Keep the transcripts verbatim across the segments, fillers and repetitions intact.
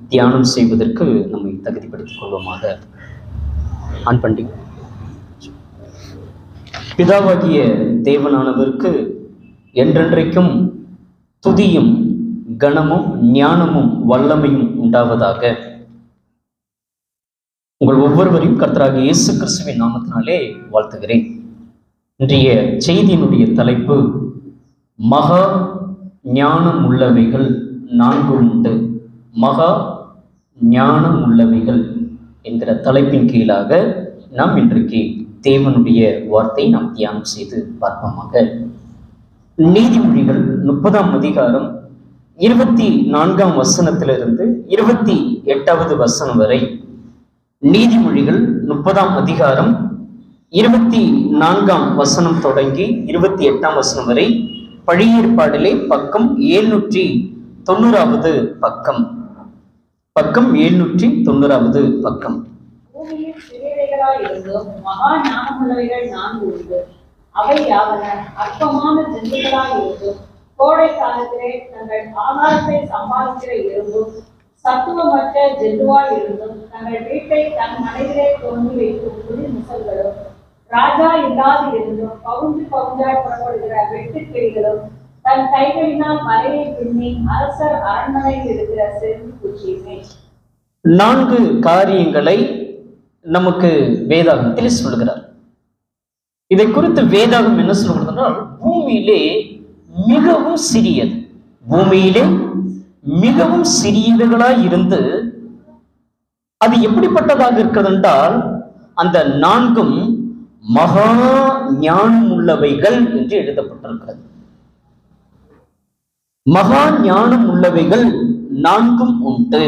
தியானம் செய்வதற்கு நம்மை தகுதிப்படுத்திக் கொள்வோமாக. ஆன் பண்ணி. பிதாவாகிய தேவனானவருக்கு என்றென்றைக்கும் துதியும் கனமும் ஞானமும் வல்லமையும் உண்டாவதாக. உங்கள் ஒவ்வொருவரையும் கர்த்தராகிய இயேசு கிறிஸ்துவின் நாமத்தினாலே வாழ்த்துகிறேன். இன்றைய செய்தியினுடைய தலைப்பு மகா ஞானம் உள்ளவைகள் நான்கு உண்டு. மகா ஞானம் உள்ளவைகள் என்கிற தலைப்பின் கீழாக நாம் இன்றைக்கு தேவனுடைய வார்த்தையை நாம் தியானம் செய்து பார்ப்போமாக. நீதிமொழிகள் முப்பதாம் அதிகாரம் இருபத்தி நான்காம் வசனத்திலிருந்து இருபத்தி எட்டாவது வசனம் வரை. நீதிமொழிகள் முப்பதாம் அதிகாரம் இருபத்தி நான்காம் வசனம் தொடங்கி இருபத்தி எட்டாம் வசனம் வரை. பழைய ஏற்பாடிலே பக்கம் எழுநூற்றி தொண்ணூறாவது பக்கம். பக்கம் எழுநூற்றி தொண்ணூறாவது பக்கம். மகா ஞானமுள்ளவைகள் நான்கு உண்டு. அவை யாவன அற்பமான ஜந்துக்களாயிருந்தும் கோடை காலத்திலே தங்கள் ஆகாரத்தை சம்பாதிக்கிற இருந்தும் சத்துவமற்ற ஜெந்துவாய் இருந்தும் தங்கள் வீட்டை தன் மனைவிலே தோண்டி வைக்கும் புலி முசல்களும் ராஜா இல்லாது இருந்தும் பவுஞ்சு பவுஞ்சாய் புறப்படுகிற வெட்டுக்கிளிகளும் தன் கைகளினால் மலையை பின்னி அரசர் அரண்மனையில் இருக்கிற செருவி பூச்சியுமே. நான்கு காரியங்களை நமக்கு வேதாகமத்தில் சொல்கிறார். இதை குறித்து வேதாகம் என்ன சொல்கிறதுனால், பூமியிலே மிகவும் சிறியது, பூமியிலே மிகவும் சிறியவைகளாய் இருந்து அது எப்படிப்பட்டதாக இருக்கிறது என்றால் அந்த நான்கும் மகா ஞானம் உள்ளவைகள் என்று எழுதப்பட்டிருக்கிறது. மகா ஞானம் உள்ளவைகள் நான்கும் உண்டு.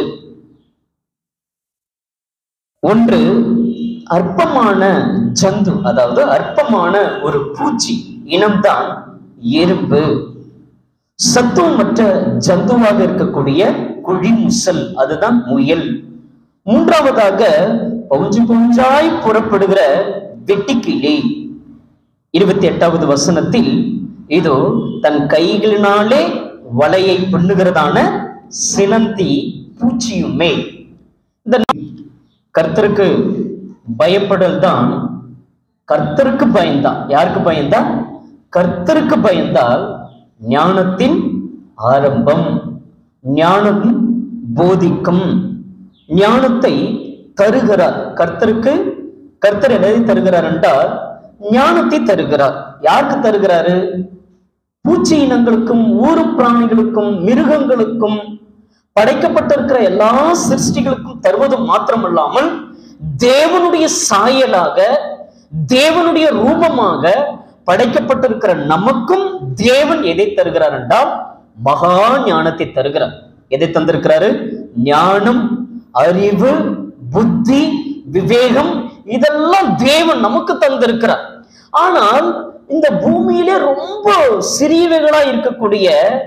ஒன்று அற்பமான ஜந்து, அதாவது அற்பமான ஒரு பூச்சி இனம்தான் எறும்பு. சத்துவமற்ற ஜந்துவாக இருக்கக்கூடிய குழி முசல், அதுதான் முயல். மூன்றாவதாக பவுஞ்சு பவுஞ்சாய் புறப்படுகிற வெட்டுக்கிளி. இருபத்தி எட்டாவது வசனத்தில் இதோ தன் கைகளினாலே வலையை பின்னுகிறதான சிலந்தி பூச்சியுமே. இந்த கர்த்தருக்கு பயப்படல் தான், கர்த்தருக்கு பயந்தான். யாருக்கு பயந்தா? கர்த்தருக்கு பயந்தால் ஞானத்தின் ஆரம்பம். ஞானம் போதிக்கும், ஞானத்தை தருகிறார். கர்த்தருக்கு கர்த்தர் எதை தருகிறார் என்றால் ஞானத்தை தருகிறார். யாருக்கு தருகிறாரு? பூச்சி இனங்களுக்கும் ஊரும் பிராணிகளுக்கும் மிருகங்களுக்கும் படைக்கப்பட்டிருக்கிற எல்லா சிருஷ்டிகளுக்கும் தருவது மாத்திரமல்லாமல் தேவனுடைய சாயலாக தேவனுடைய ரூபமாக படைக்கப்பட்டிருக்கிற நமக்கும் தேவன் எதை தருகிறார் என்றால் மகா ஞானத்தை தருகிறார். எதை தந்திருக்கிறாரு? ஞானம், அறிவு, புத்தி, விவேகம், இதெல்லாம் தேவன் நமக்கு தந்திருக்கிறார். ஆனால் இந்த பூமியிலே ரொம்ப சிறியவைகளா இருக்கக்கூடிய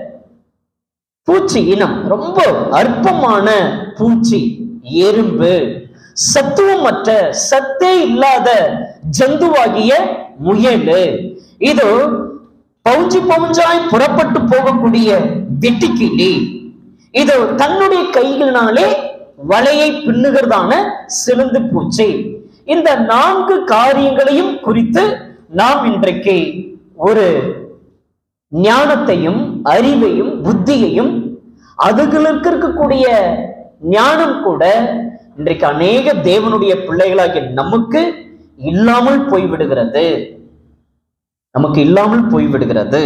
பூச்சி இனம், ரொம்ப அற்பமான பூச்சி எறும்பு, சத்துவமற்ற சத்தே இல்லாத ஜந்துவாகிய முயல், இது பவுஞ்சு பவுஞ்சாய் புறப்பட்டு போகக்கூடிய வெட்டுக்கிளி, இது தன்னுடைய கைகளினாலே வலையை பின்னுகிறதான சிலந்து பூச்சி. இந்த நான்கு காரியங்களையும் குறித்து நாம் இன்றைக்கு ஒரு ஞானத்தையும் அறிவையும் புத்தியையும், அதுகளுக்கு இருக்கக்கூடிய ஞானம் கூட இன்றைக்கு அநேக தேவனுடைய பிள்ளைகளாகிய நமக்கு இல்லாமல் போய்விடுகிறது. நமக்கு இல்லாமல் போய்விடுகிறது.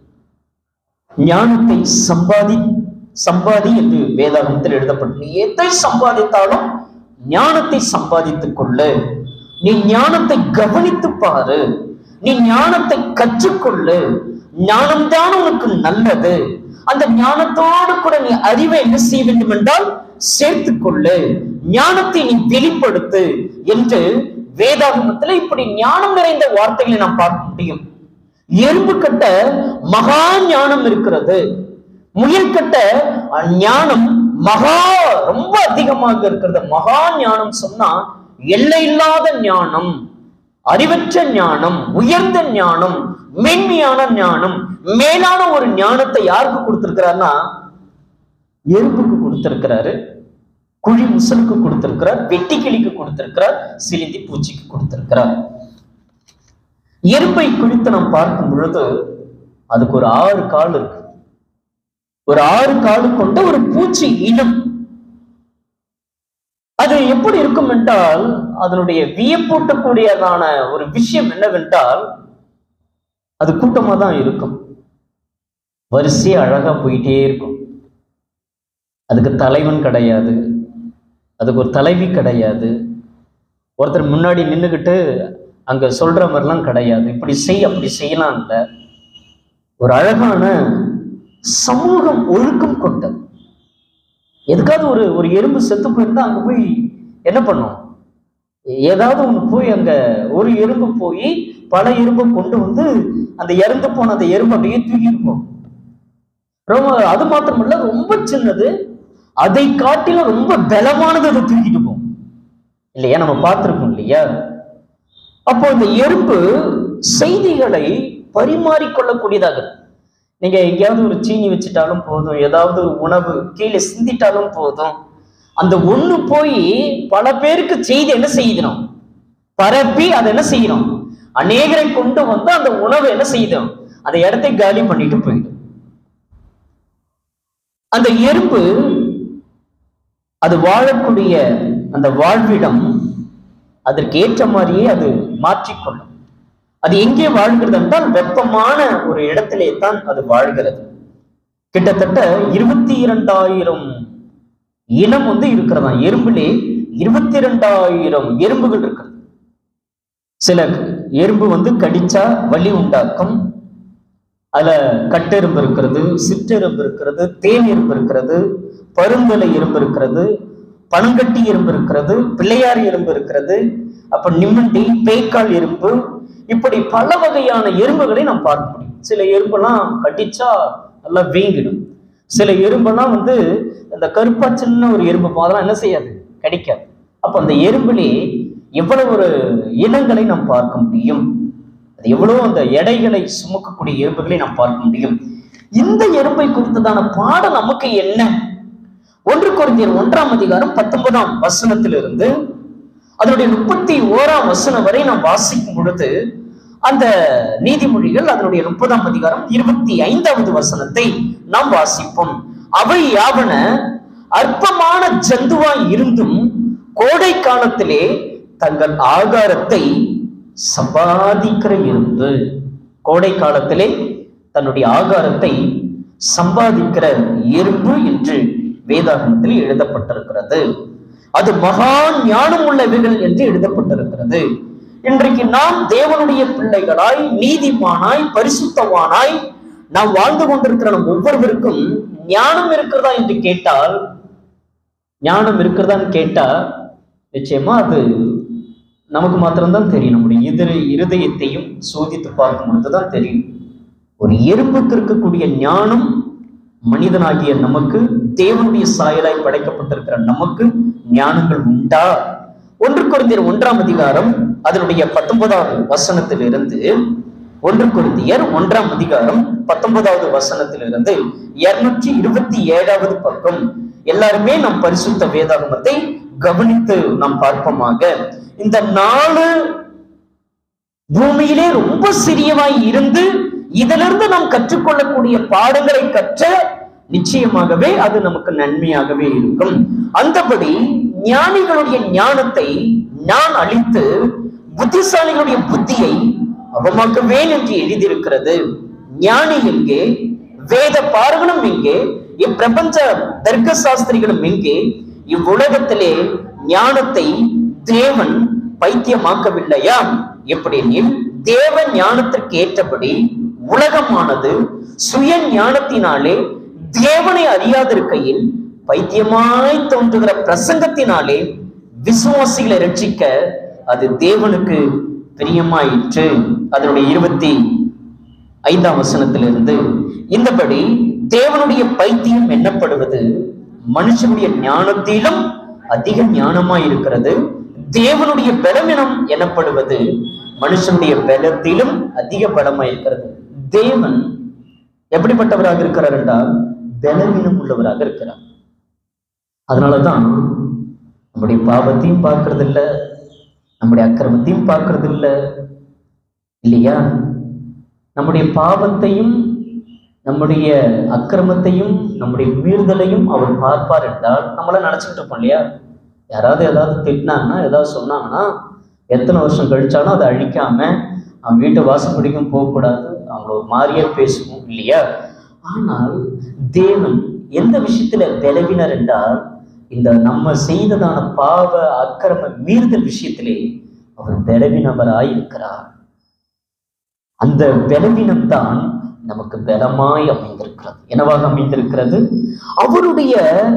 ஞானத்தை சம்பாதி சம்பாதி என்று வேதாகமத்தில் எழுதப்பட்டு, நீ எதை சம்பாதித்தாலும் ஞானத்தை சம்பாதித்துக் கொள்ளு. நீ ஞானத்தை கவனித்து பாரு, நீ ஞானத்தை கற்றுக்கொள்ளு. ஞானம்தான் உனக்கு நல்லது. அந்த ஞானத்தோடு கூட நீ அறிவை என்ன செய்ய வேண்டும் என்றால் சேர்த்துக் கொள்ளு, ஞானத்தை நீ வெளிப்படுத்து என்று வேதாகமத்தில் இப்படி ஞானம் நிறைந்த வார்த்தைகளை நாம் பார்க்க முடியும். எறும்பு கட்ட மகா ஞானம் இருக்கிறது, முயல் கட்ட ஞானம் மகா ரொம்ப அதிகமாக இருக்கிறது. மகா ஞானம் சொன்னா எல்லை இல்லாத ஞானம், அறிவற்ற ஞானம், உயர்ந்த ஞானம், மேன்மையான ஞானம், மேலான ஒரு ஞானத்தை யாருக்கு கொடுத்திருக்கிறார்னா எறும்புக்கு கொடுத்திருக்கிறாரு. குழி முசலுக்கு கொடுத்திருக்கிறார், வெட்டி கிளிக்கு கொடுத்திருக்கிறார், சிலிந்தி பூச்சிக்கு கொடுத்திருக்கிறார். எறும்பை குறித்து நாம் பார்க்கும் பொழுது அதுக்கு ஒரு ஆறு கால் இருக்கு. ஒரு ஆறு கால் கொண்ட ஒரு பூச்சி இனம். அது எப்படி இருக்கும் என்றால், அதனுடைய வியப்பூட்டக்கூடியதான ஒரு விஷயம் என்னவென்றால், அது கூட்டமா தான் இருக்கும். வரிசையா அழகா போயிட்டே இருக்கும். அதுக்கு தலைவன் கிடையாது, அதுக்கு ஒரு தலைவி கிடையாது, ஒருத்தர் முன்னாடி நின்றுக்கிட்டு அங்க சொல்ற மாதிரிலாம் கிடையாது. இப்படி செய் அப்படி செய்யலாம் இல்லை. ஒரு அழகான சமூகம் ஒழுக்கம் கொண்டது. எதுக்காவது ஒரு ஒரு எறும்பு செத்து போயிருந்தா அங்க போய் என்ன பண்ணும்? ஏதாவது ஒண்ணு போய் அங்க ஒரு எறும்பு போய் பல எறும்பை கொண்டு வந்து அந்த இறந்து போன அந்த எறும்பு அப்படியே தூக்கிட்டு போகும். ரொம்ப அது மாத்திரமல்ல, ரொம்ப சின்னது, அதை காட்டிலும் ரொம்ப பலமானது அதை தூக்கிட்டு போகும் இல்லையா? நம்ம பார்த்திருக்கோம் இல்லையா? அப்போ இந்த எறும்பு செய்திகளை பரிமாறிக்கொள்ளக்கூடியதாக. நீங்க எங்கேயாவது ஒரு சீனி வச்சுட்டாலும் போதும், ஏதாவது ஒரு உணவு கீழே சிந்திட்டாலும் போதும், அந்த ஒண்ணு போய் பல பேருக்கு செய்தி என்ன செய்யணும்? பரப்பி அதை என்ன செய்யணும்? அநேகரை கொண்டு வந்து அந்த உணவு என்ன செய்யணும்? அந்த இடத்தை காலி பண்ணிட்டு போயிடும். அந்த எறும்பு அது வாழக்கூடிய அந்த வாழ்விடம் அதற்கு ஏற்ற மாதிரியே அது மாற்றிக்கொள்ளும். அது எங்கே வாழ்கிறது என்றால், வெப்பமான ஒரு இடத்திலே தான் அது வாழ்கிறது. கிட்டத்தட்ட இருபத்தி இரண்டாயிரம் இனம் வந்து இருக்கிறதா எறும்புலே. இருபத்தி இரண்டாயிரம் எறும்புகள் இருக்கிறது. சில எறும்பு வந்து கடிச்சா வலி உண்டாக்கும். அதுல கட்டெரும்பு இருக்கிறது, சிற்றெரும்பு இருக்கிறது, தேன் எறும்பு இருக்கிறது, பருந்தலை எறும்பு இருக்கிறது, பனங்கட்டி எறும்பு இருக்கிறது, பிள்ளையார் எறும்பு இருக்கிறது, அப்ப நிம்மண்டி, பேய்க்கால் எறும்பு, இப்படி பல வகையான எறும்புகளை நாம் பார்க்க முடியும். சில எறும்பெல்லாம் கடிச்சா நல்லா வீங்கிடும். சில எறும்பெல்லாம் வந்து இந்த கருப்பா சின்ன ஒரு எறும்பு அதெல்லாம் என்ன செய்யாது? கடிக்காது. அப்ப அந்த எறும்பிலே எவ்வளவு ஒரு இனங்களை நாம் பார்க்க முடியும். அது எவ்வளவு அந்த எடைகளை சுமக்கக்கூடிய எறும்புகளை நாம் பார்க்க முடியும். இந்த எறும்பை குறித்ததான பாடம் நமக்கு என்ன? ஒன்று கொரிந்தியர் ஒன்றாம் அதிகாரம் பத்தொன்பதாம் வசனத்திலிருந்து அதனுடைய முப்பத்தி ஓராம் வசனம் வரை நாம் வாசிக்கும் பொழுது, அந்த நீதிமொழிகள் அதனுடைய முப்பதாம் அதிகாரம் இருபத்தி ஐந்தாவது வசனத்தை நாம் வாசிப்போம். அவை யாவன அற்பமான ஜந்துவாய் இருந்தும் கோடை காலத்திலே தங்கள் ஆகாரத்தை சம்பாதிக்கிற எறும்பு. கோடை காலத்திலே தன்னுடைய ஆகாரத்தை சம்பாதிக்கிற எறும்பு என்று வேதாகமத்தில் எழுதப்பட்டிருக்கிறது. அது மகா ஞானம் உள்ளவைகள் என்று எழுதப்பட்டிருக்கிறது. இன்றைக்கு நாம் தேவனுடைய பிள்ளைகளாய், நீதிமானாய், பரிசுத்தவானாய் நாம் வாழ்ந்து கொண்டிருக்கிற நம் ஒவ்வொருவருக்கும் ஞானம் இருக்கிறதா என்று கேட்டால், ஞானம் இருக்கிறதான்னு கேட்டா நிச்சயமா அது நமக்கு மாத்திரம்தான் தெரியும். நம்முடைய இதர இருதயத்தையும் சோதித்து பார்க்கும் பொழுதுதான் தெரியும். ஒரு எறும்புக்கு இருக்கக்கூடிய ஞானம் மனிதனாகிய நமக்கு, தேவனுடைய சாயலாய் படைக்கப்பட்டிருக்கிற நமக்கு ஞானங்கள் உண்டா? ஒன்று கொரிந்தியர் ஒன்றாம் அதிகாரம் அதனுடைய பத்தொன்பதாவது வசனத்திலிருந்து ஒன்று கொரிந்தியர் ஒன்றாம் அதிகாரம் பத்தொன்பதாவது வசனத்திலிருந்து இருநூற்றி இருபத்தி ஏழாவது பக்கம். எல்லாருமே நம் பரிசுத்த வேதாகமத்தை கவனித்து நாம் பார்ப்போமாக. இந்த நாலு பூமியிலே ரொம்ப சிறியவாய் இருந்து இதிலிருந்து நாம் கற்றுக்கொள்ளக்கூடிய பாடங்களை கற்ற நிச்சயமாகவே அது நமக்கு நன்மையாகவே இருக்கும். அந்தபடி ஞானிகளுடைய ஞானத்தை நான் அழித்து புத்திசாலிகளுடைய புத்தியை அவமாக்குவேன் என்று எழுதியிருக்கிறது. ஞானி எங்கே? வேத பாரகனும் எங்கே? இப்பிரபஞ்ச தர்க்க சாஸ்திரிகளும் எங்கே? இவ்வுலகத்திலே ஞானத்தை தேவன் பைத்தியமாக்கவில்லையா? எப்படியெனில் தேவ ஞானத்திற்கு ஏற்றபடி உலகமானது சுய ஞானத்தினாலே தேவனை அறியாதிருக்கையில் பைத்தியமாய் தோன்றுகிற பிரசங்கத்தினாலே விசுவாசிகளை ரட்சிக்க அது தேவனுக்கு பிரியமாயிற்று. அதனுடைய இருபத்தி ஐந்தாம் வசனத்திலிருந்து இந்தபடி தேவனுடைய பைத்தியம் எண்ணப்படுவது மனுஷனுடைய ஞானத்திலும் அதிக ஞானமாய் இருக்கிறது. தேவனுடைய பலவீனம் எனப்படுவது மனுஷனுடைய பலத்திலும் அதிக பலமாய் இருக்கிறது. தேவன் எப்படிப்பட்டவராக இருக்கிறார் என்றால் பலவீனம் உள்ளவராக இருக்கிறார். அதனாலதான் நம்முடைய பாவத்தையும் பார்க்கறது இல்லை, நம்முடைய அக்கிரமத்தையும் பார்க்கறது இல்லை இல்லையா? நம்முடைய பாவத்தையும் நம்முடைய அக்கிரமத்தையும் நம்முடைய மீறுதலையும் அவர் பார்ப்பார் என்றால் நம்மளாம் நினைச்சுக்கிட்டு இருப்போம் இல்லையா? யாராவது ஏதாவது திட்டினாங்கன்னா ஏதாவது சொன்னாங்கன்னா எத்தனை வருஷம் கழிச்சாலும் அதை அழிக்காம அவன் வீட்டை வாசப்படிக்கும் போகக்கூடாது, அவங்கள ஒரு மாதிரியே பேசுவோம் இல்லையா? ஆனால் தேவன் எந்த விஷயத்துல பலவீனர் என்றால் இந்த நம்ம செய்ததான பாவ அக்கிரம மீறுதல் விஷயத்திலே அவர் பலவீனவராய் இருக்கிறார். அந்த பலவீனம் தான் நமக்கு பலமாய் அமைந்திருக்கிறது. என்னவாக அமைந்திருக்கிறது? அவருடைய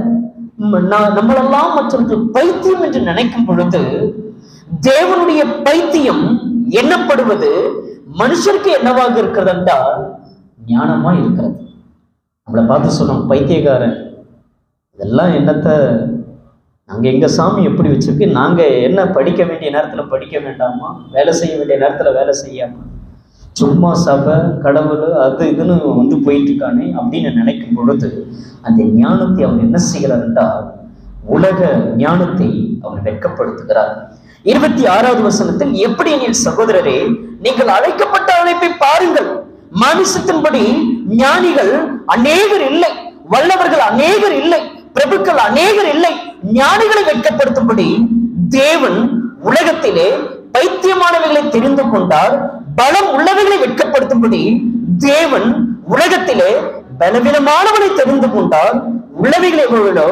நம்மளெல்லாம் மற்றவர்கள் பைத்தியம் என்று நினைக்கும் பொழுது தேவனுடைய பைத்தியம் எண்ணப்படுவது மனுஷருக்கு என்னவாக இருக்கிறது என்றால் ஞானமா இருக்கிறது. நம்மளை பார்த்து சொன்னோம் பைத்தியக்காரன், இதெல்லாம் என்னத்தை நாங்க எங்க சாமி எப்படி வச்சிருக்கு, நாங்க என்ன படிக்க வேண்டிய நேரத்துல படிக்க வேண்டாமா, வேலை செய்ய வேண்டிய நேரத்துல வேலை செய்யாம சும்மா சபை கடவுள் அது இதுன்னு வந்து போயிட்டு இருக்கானே அப்படின்னு நினைக்கும் பொழுது அந்த ஞானத்தை அவர் என்ன செய்கிறார் என்றால் உலக ஞானத்தை அவர் வெட்கப்படுத்துகிறார். இருபத்தி ஆறாவது வசனத்தில், எப்படி என் சகோதரரே நீங்கள் அழைக்கப்பட்ட அழைப்பை பாருங்கள், மாமிசத்தின்படி ஞானிகள் அநேகர் இல்லை, வல்லவர்கள் அநேகர் இல்லை, பிரபுக்கள் அநேகர் இல்லை, ஞானிகளை வெட்கப்படுத்தும்படி தேவன் உலகத்திலே பைத்தியமானவைகளை தெரிந்து கொண்டார், பலம் உள்ளவைகளை வெட்கப்படுத்தும்படி தேவன் உலகத்திலே பலவீனமானவனை தெரிந்து கொண்டார், உள்ளவைகளை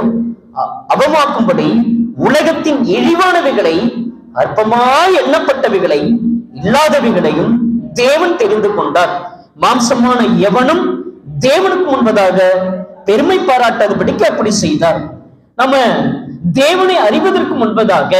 அவமாக்கும்படி உலகத்தின் இழிவானவைகளை அற்பமாய் எண்ணப்பட்டவைகளை இல்லாதவைகளையும் தேவன் தெரிந்து கொண்டார். மாம்சமான எவனும் தேவனுக்கு முன்பதாக பெருமை பாராட்டாதபடிக்கு அப்படி செய்தார். நம்ம தேவனை அறிவதற்கு முன்பதாக,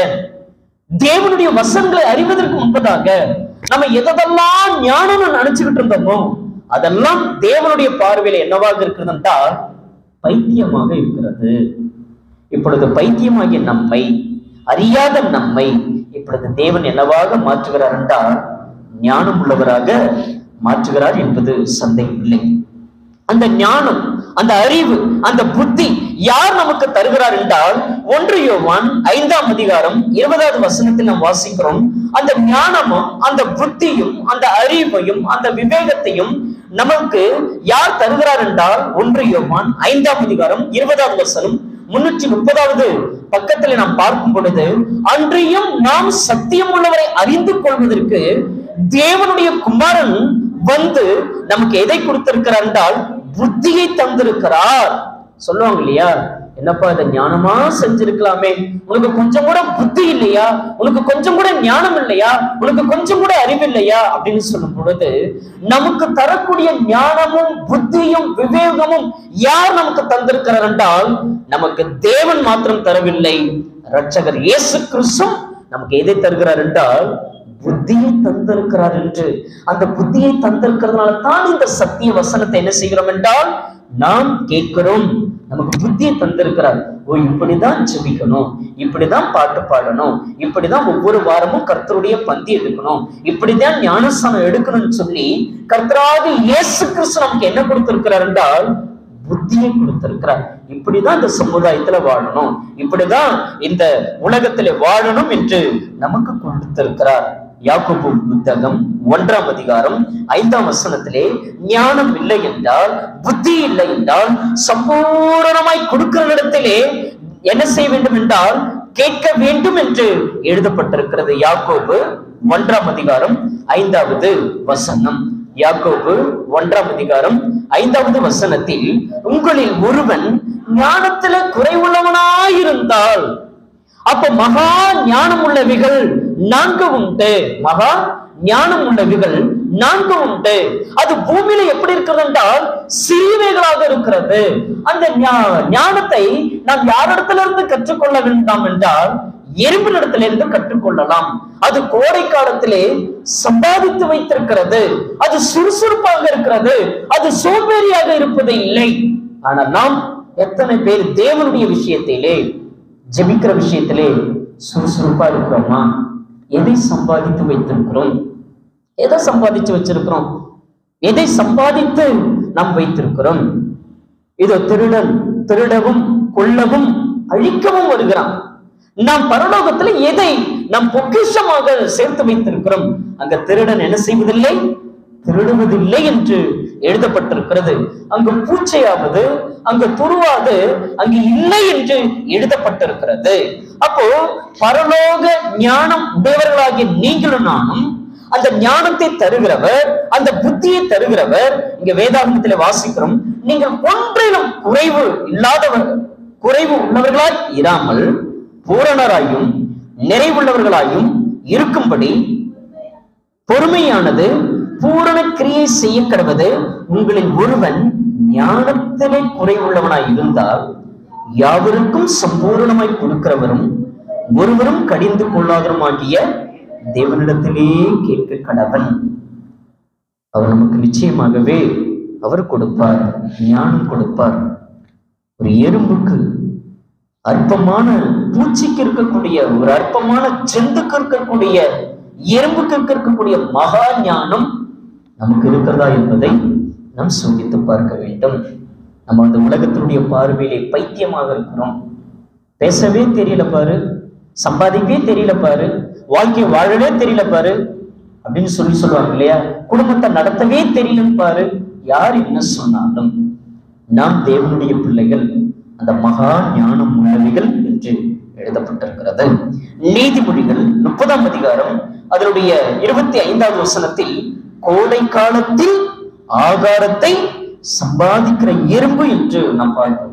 தேவனுடைய வசனங்களை அறிவதற்கு முன்பதாக நம்ம எதெல்லாம் ஞானம் நினைச்சுக்கிட்டு இருந்தோமோ அதெல்லாம் தேவனுடைய பார்வையில என்னவாக இருக்கிறது என்றால் பைத்தியமாக இருக்கிறது. இப்பொழுது பைத்தியமாகிய நம்மை, அறியாத நம்மை இப்பொழுது தேவன் என்னவாக மாற்றுகிறார் என்றால் ஞானம் உள்ளவராக மாற்றுகிறார் என்பது சந்தேகம் இல்லை. அந்த ஞானம், அந்த அறிவு, அந்த புத்தி யார் நமக்கு தருகிறார் என்றால் ஒன்று யோவான் ஐந்தாம் அதிகாரம் இருபதாவது வசனத்தில் நாம் வாசிக்கிறோம். அந்த ஞானமும் அந்த புத்தியும் அந்த அறிவையும் அந்த விவேகத்தையும் நமக்கு யார் தருகிறார் என்றால் ஒன்று யோவான் ஐந்தாம் அதிகாரம் இருபதாவது வசனம் முன்னூற்றி முப்பதாவது பக்கத்தில் நாம் பார்க்கும் பொழுது, அன்றியும் நாம் சத்தியம் உள்ளவரை அறிந்து கொள்வதற்கு தேவனுடைய குமாரன் வந்து நமக்கு எதை கொடுத்திருக்கிறார் என்றால் புத்தியை தந்திருக்கிறார். சொல்லுவாங்க இல்லையா, என்னப்பா இதை ஞானமா செஞ்சிருக்கலாமே, உனக்கு கொஞ்சம் கூட புத்தி இல்லையா, உனக்கு கொஞ்சம் கூட ஞானம் இல்லையா, உனக்கு கொஞ்சம் கூட அறிவு இல்லையா அப்படின்னு சொல்லும் பொழுது நமக்கு தரக்கூடிய ஞானமும் புத்தியும் விவேகமும் யார் நமக்கு தந்திருக்கிறார் என்றால் நமக்கு தேவன் மாத்திரம் தரவில்லை, இரட்சகர் இயேசு கிறிஸ்து நமக்கு எதை தருகிறார் என்றால் புத்தியை தந்திருக்கிறார் என்று. அந்த புத்தியை தந்திருக்கிறதுனால தான் இந்த சத்திய வசனத்தை என்ன செய்கிறோம் என்றால் நாம் கேட்கிறோம். நமக்கு புத்தியை தந்திருக்கிறார். ஓ, இப்படிதான் ஜெபிக்கணும், இப்படிதான் பாட்டு பாடணும், இப்படிதான் ஒவ்வொரு வாரமும் கர்த்தருடைய பந்தி எடுக்கணும், இப்படிதான் ஞானஸ்தானம் எடுக்கணும்னு சொல்லி கர்த்தராகிய இயேசு கிறிஸ்து நமக்கு என்ன கொடுத்திருக்கிறார் என்றால் புத்தியை கொடுத்திருக்கிறார். இப்படிதான் இந்த சமுதாயத்துல வாழணும், இப்படிதான் இந்த உலகத்திலே வாழணும் என்று நமக்கு கொடுத்திருக்கிறார். யாக்கோபு புத்தகம் ஒன்றாம் அதிகாரம் ஐந்தாம் வசனத்திலே ஞானம் இல்லை என்றால், புத்தி இல்லை என்றால் சம்பூரணமாய் கொடுக்கிற இடத்திலே என்ன செய்ய வேண்டும் என்றால் கேட்க வேண்டும் என்று எழுதப்பட்டிருக்கிறது. யாக்கோபு ஒன்றாம் அதிகாரம் ஐந்தாவது வசனம். யாக்கோபு ஒன்றாம் அதிகாரம் ஐந்தாவது வசனத்தில், உங்களில் ஒருவன் ஞானத்தில குறைவுள்ளவனாயிருந்தால், அப்ப மகா ஞானம் உள்ளவைகள் நான்கு உண்டு, மகா ஞானம் உள்ளவைகள் நான்கு உண்டு. அது பூமியில எப்படி இருக்கிறது என்றால் சிறியவைகளாக இருக்கிறது. அந்த ஞானத்தை நாம் யாரிடத்துல இருந்து கற்றுக்கொள்ள வேண்டாம் என்றால் எறும்பினிடத்திலிருந்து கற்றுக்கொள்ளலாம். அது கோடை காலத்திலே சம்பாதித்து வைத்திருக்கிறது, அது சுறுசுறுப்பாக இருக்கிறது, அது சோம்பேறியாக இருப்பது இல்லை. ஆனால் நாம் எத்தனை பேர் தேவனுடைய விஷயத்திலே, ஜெபிக்கிற விஷயத்திலே சுறுசுறுப்பா இருக்கிறோமா? எதை சம்பாதித்து வைத்திருக்கிறோம்? எதை சம்பாதிச்சு வச்சிருக்கிறோம்? எதை சம்பாதித்து நாம் வைத்திருக்கிறோம்? இதோ திருடன் திருடவும் கொல்லவும் அழிக்கவும் வருகிறான். நாம் பரலோகத்துல எதை நாம் பொக்கிஷமாக சேர்த்து வைத்திருக்கிறோம்? அங்க திருடன் என்ன செய்வதில்லை, திருடுவதில்லை என்று எழுதப்பட்டிருக்கிறது. அங்கு பூச்சையாவது அங்கு துருவாது அங்கு இல்லை என்று எழுதப்பட்டிருக்கிறது. அப்போ பரலோக ஞானம் உடையவர்களாகிய நீங்களும் நானும் அந்த ஞானத்தை தருகிறவர், அந்த புத்தியை தருகிறவர். இங்க வேதாகமத்தில் வாசிக்கிறோம், நீங்கள் ஒன்றிலும் குறைவு இல்லாதவர் குறைவு உள்ளவர்களாய் இராமல் பூரணராயும் நிறைவுள்ளவர்களாயும் இருக்கும்படி பொறுமையானது பூரண கிரியை செய்ய கடவது. உங்களில் ஒருவன் ஞானத்திலே குறைவுள்ளவனாய் இருந்தால் யாவருக்கும் சம்பூர்ணமாய் கொடுக்கிறவரும் ஒருவரும் கடிந்து கொள்ளாதவரும் ஆகிய தேவனிடத்திலே கேட்க கடவன். அவர் நமக்கு நிச்சயமாகவே அவர் கொடுப்பார், ஞானம் கொடுப்பார். ஒரு எறும்புக்கு, அற்பமான பூச்சிக்கு இருக்கக்கூடிய, ஒரு அற்பமான ஜந்துக்கு இருக்கக்கூடிய, எறும்புக்கு இருக்கக்கூடிய மகா ஞானம் நமக்கு இருக்கிறதா என்பதை நாம் சோதித்து பார்க்க வேண்டும். நம்ம அந்த உலகத்தினுடைய பார்வையிலே பைத்தியமாக இருக்கிறோம். பேசவே தெரியல பாரு, சம்பாதிக்கவே தெரியல பாரு, வாழ்க்கை வாழவே தெரியல பாரு அப்படின்னு சொல்லி சொல்லுவாங்க இல்லையா? குடும்பத்தை நடத்தவே தெரியலன்னு பாரு. யார் என்ன சொன்னாலும் நாம் தேவனுடைய பிள்ளைகள், அந்த மகா ஞானம் உள்ளவைகள் என்று எழுதப்பட்டிருக்கிறது. நீதிமொழிகள் முப்பதாம் அதிகாரம் அதனுடைய இருபத்தி ஐந்தாவது வசனத்தில் கோடை காலத்தில் ஆகாரத்தை சம்பாதிக்கிற எறும்பு என்று நாம் பார்க்கிறோம்.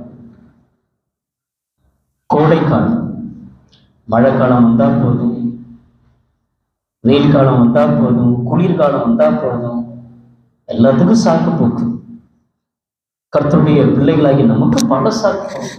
கோடை காலம், மழை காலம் வந்தா போதும், வெயில் காலம் வந்தா போதும், குளிர்காலம் வந்தா போதும், எல்லாத்துக்கும் சாக்கு போக்கு. கர்த்தருடைய பிள்ளைகளாகி நமக்கு பல சாக்கு போக்கு.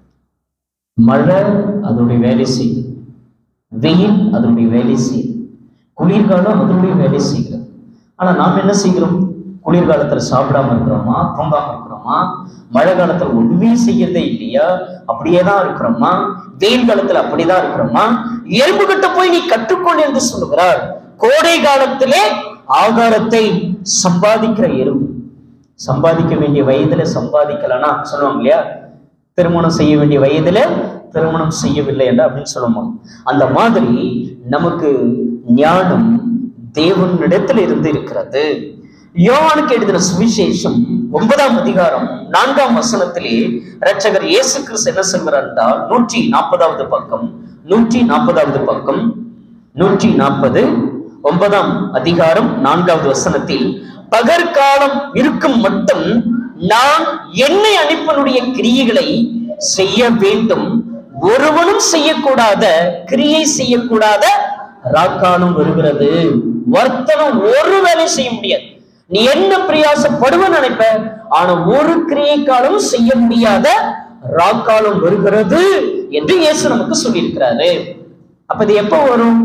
மழை அதனுடைய வேலை செய்யும், வெயில் அதனுடைய வேலை செய்யும், குளிர்காலம் அதனுடைய வேலை செய்கிறது. ஆனா நாம் என்ன செய்கிறோம்? குளிர்காலத்துல சாப்பிடாம இருக்கிறோமா, தூங்காம இருக்கிறோமா? மழை காலத்துல ஒண்ணுமே செய்யறதே இல்லையா? அப்படியேதான் இருக்கிறோமா? வெயில் காலத்துல அப்படிதான் இருக்கிறோமா? எறும்பு கிட்ட போய் நீ கற்றுக்கொள் என்று சொல்லுகிறார். கோடை காலத்திலே ஆகாரத்தை சம்பாதிக்கிற எறும்பு. சம்பாதிக்க வேண்டிய வயதுல சம்பாதிக்கலன்னா சொல்லுவாங்க இல்லையா? திருமணம் செய்ய வேண்டிய வயதுல திருமணம் செய்யவில்லை என்று அப்படின்னு சொல்லுவாங்க. அந்த மாதிரி நமக்கு ஞானம் தேவனிடத்தில் இருந்து இருக்கிறது. யோவானுக்கு எழுதின சுவிசேஷம் ஒன்பதாம் அதிகாரம் நான்காம் வசனத்திலே இரட்சகர் இயேசு கிறிஸ்து என்ன சொல்கிறார் என்றால், நூற்றி நாற்பதாவது பக்கம் நூற்றி நாற்பதாவது பக்கம் நூற்றி நாற்பது ஒன்பதாம் அதிகாரம் நான்காவது வசனத்தில், பகற்காலம் இருக்கும் மட்டும் நான் என்னை அனுப்பினுடைய கிரியைகளை செய்ய வேண்டும், ஒருவனும் செய்யக்கூடாத கிரியை செய்யக்கூடாத ராக்காலம் வருகிறது. வர்த்தனம் ஒரு வேலை செய்ய முடியாது. நீ என்ன பிரயாசப்படுவ நினைப்ப, ஆனா ஒரு கிரியைக்காலம் செய்ய முடியாத ராக்காலம் வருகிறது என்று இயேசு நமக்கு சொல்லியிருக்கிறாரு. அப்ப இது எப்ப வரும்?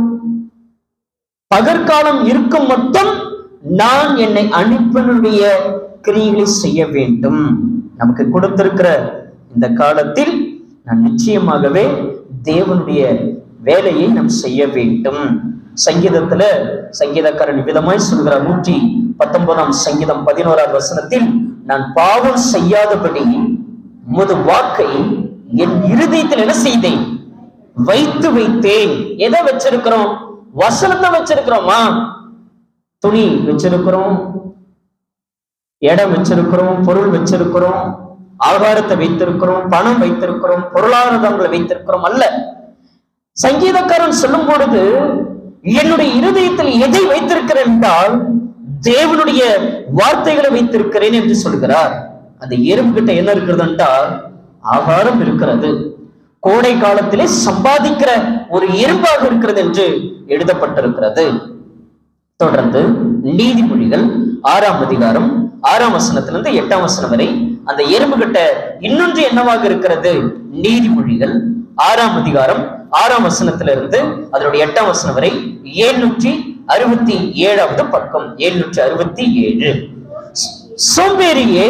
பகற்காலம் இருக்கும் மட்டும் நான் என்னை அனுப்பினுடைய கிரியைகளை செய்ய வேண்டும். நமக்கு கொடுத்திருக்கிற இந்த காலத்தில் நான் நிச்சயமாகவே தேவனுடைய வேலையை நாம் செய்ய வேண்டும். சங்கீதத்துல சங்கீதக்காரன் விதமாய் சொல்கிறார், நூற்றி பத்தொன்பதாம் சங்கீதம் பதினோராவது வசனத்தில், நான் பாவம் செய்யாதபடி உமது வாக்கை என் இருதயத்தில் என்ன செய்தேன்? வைத்து வைத்தேன். எதை வச்சிருக்கிறோம்? வசனத்தை வச்சிருக்கிறோமா? துணி வச்சிருக்கிறோம், இடம் வச்சிருக்கிறோம், பொருள் வச்சிருக்கிறோம், ஆகாரத்தை வைத்திருக்கிறோம், பணம் வைத்திருக்கிறோம், பொருளாதாரங்களை வைத்திருக்கிறோம் அல்ல. சங்கீதக்காரன் சொல்லும் பொழுது என்னுடைய இருதயத்தில் எதை வைத்திருக்கிறேன் என்றால் தேவனுடைய வார்த்தைகளை வைத்திருக்கிறேன் என்று சொல்கிறார். அந்த எறும்பு கிட்ட என்ன இருக்கிறது என்றால் ஆகாரம் இருக்கிறது. கோடை காலத்திலே சம்பாதிக்கிற ஒரு எறும்பாக இருக்கிறது என்று எழுதப்பட்டிருக்கிறது. தொடர்ந்து நீதிமொழிகள் ஆறாம் அதிகாரம் ஆறாம் வசனத்திலிருந்து எட்டாம் வசனம் வரை அந்த எறும்பு கிட்ட இன்னொன்று என்னவாக இருக்கிறது? நீதிமொழிகள் ஆறாம் அதிகாரம் ஆறாம் வசனத்திலிருந்து அதனுடைய எட்டாம் வசனம் வரை எழுநூற்றி அறுபத்தி ஏழாவது பக்கம் எழுநூற்றி அறுபத்தி ஏழு. சோம்பேறியே,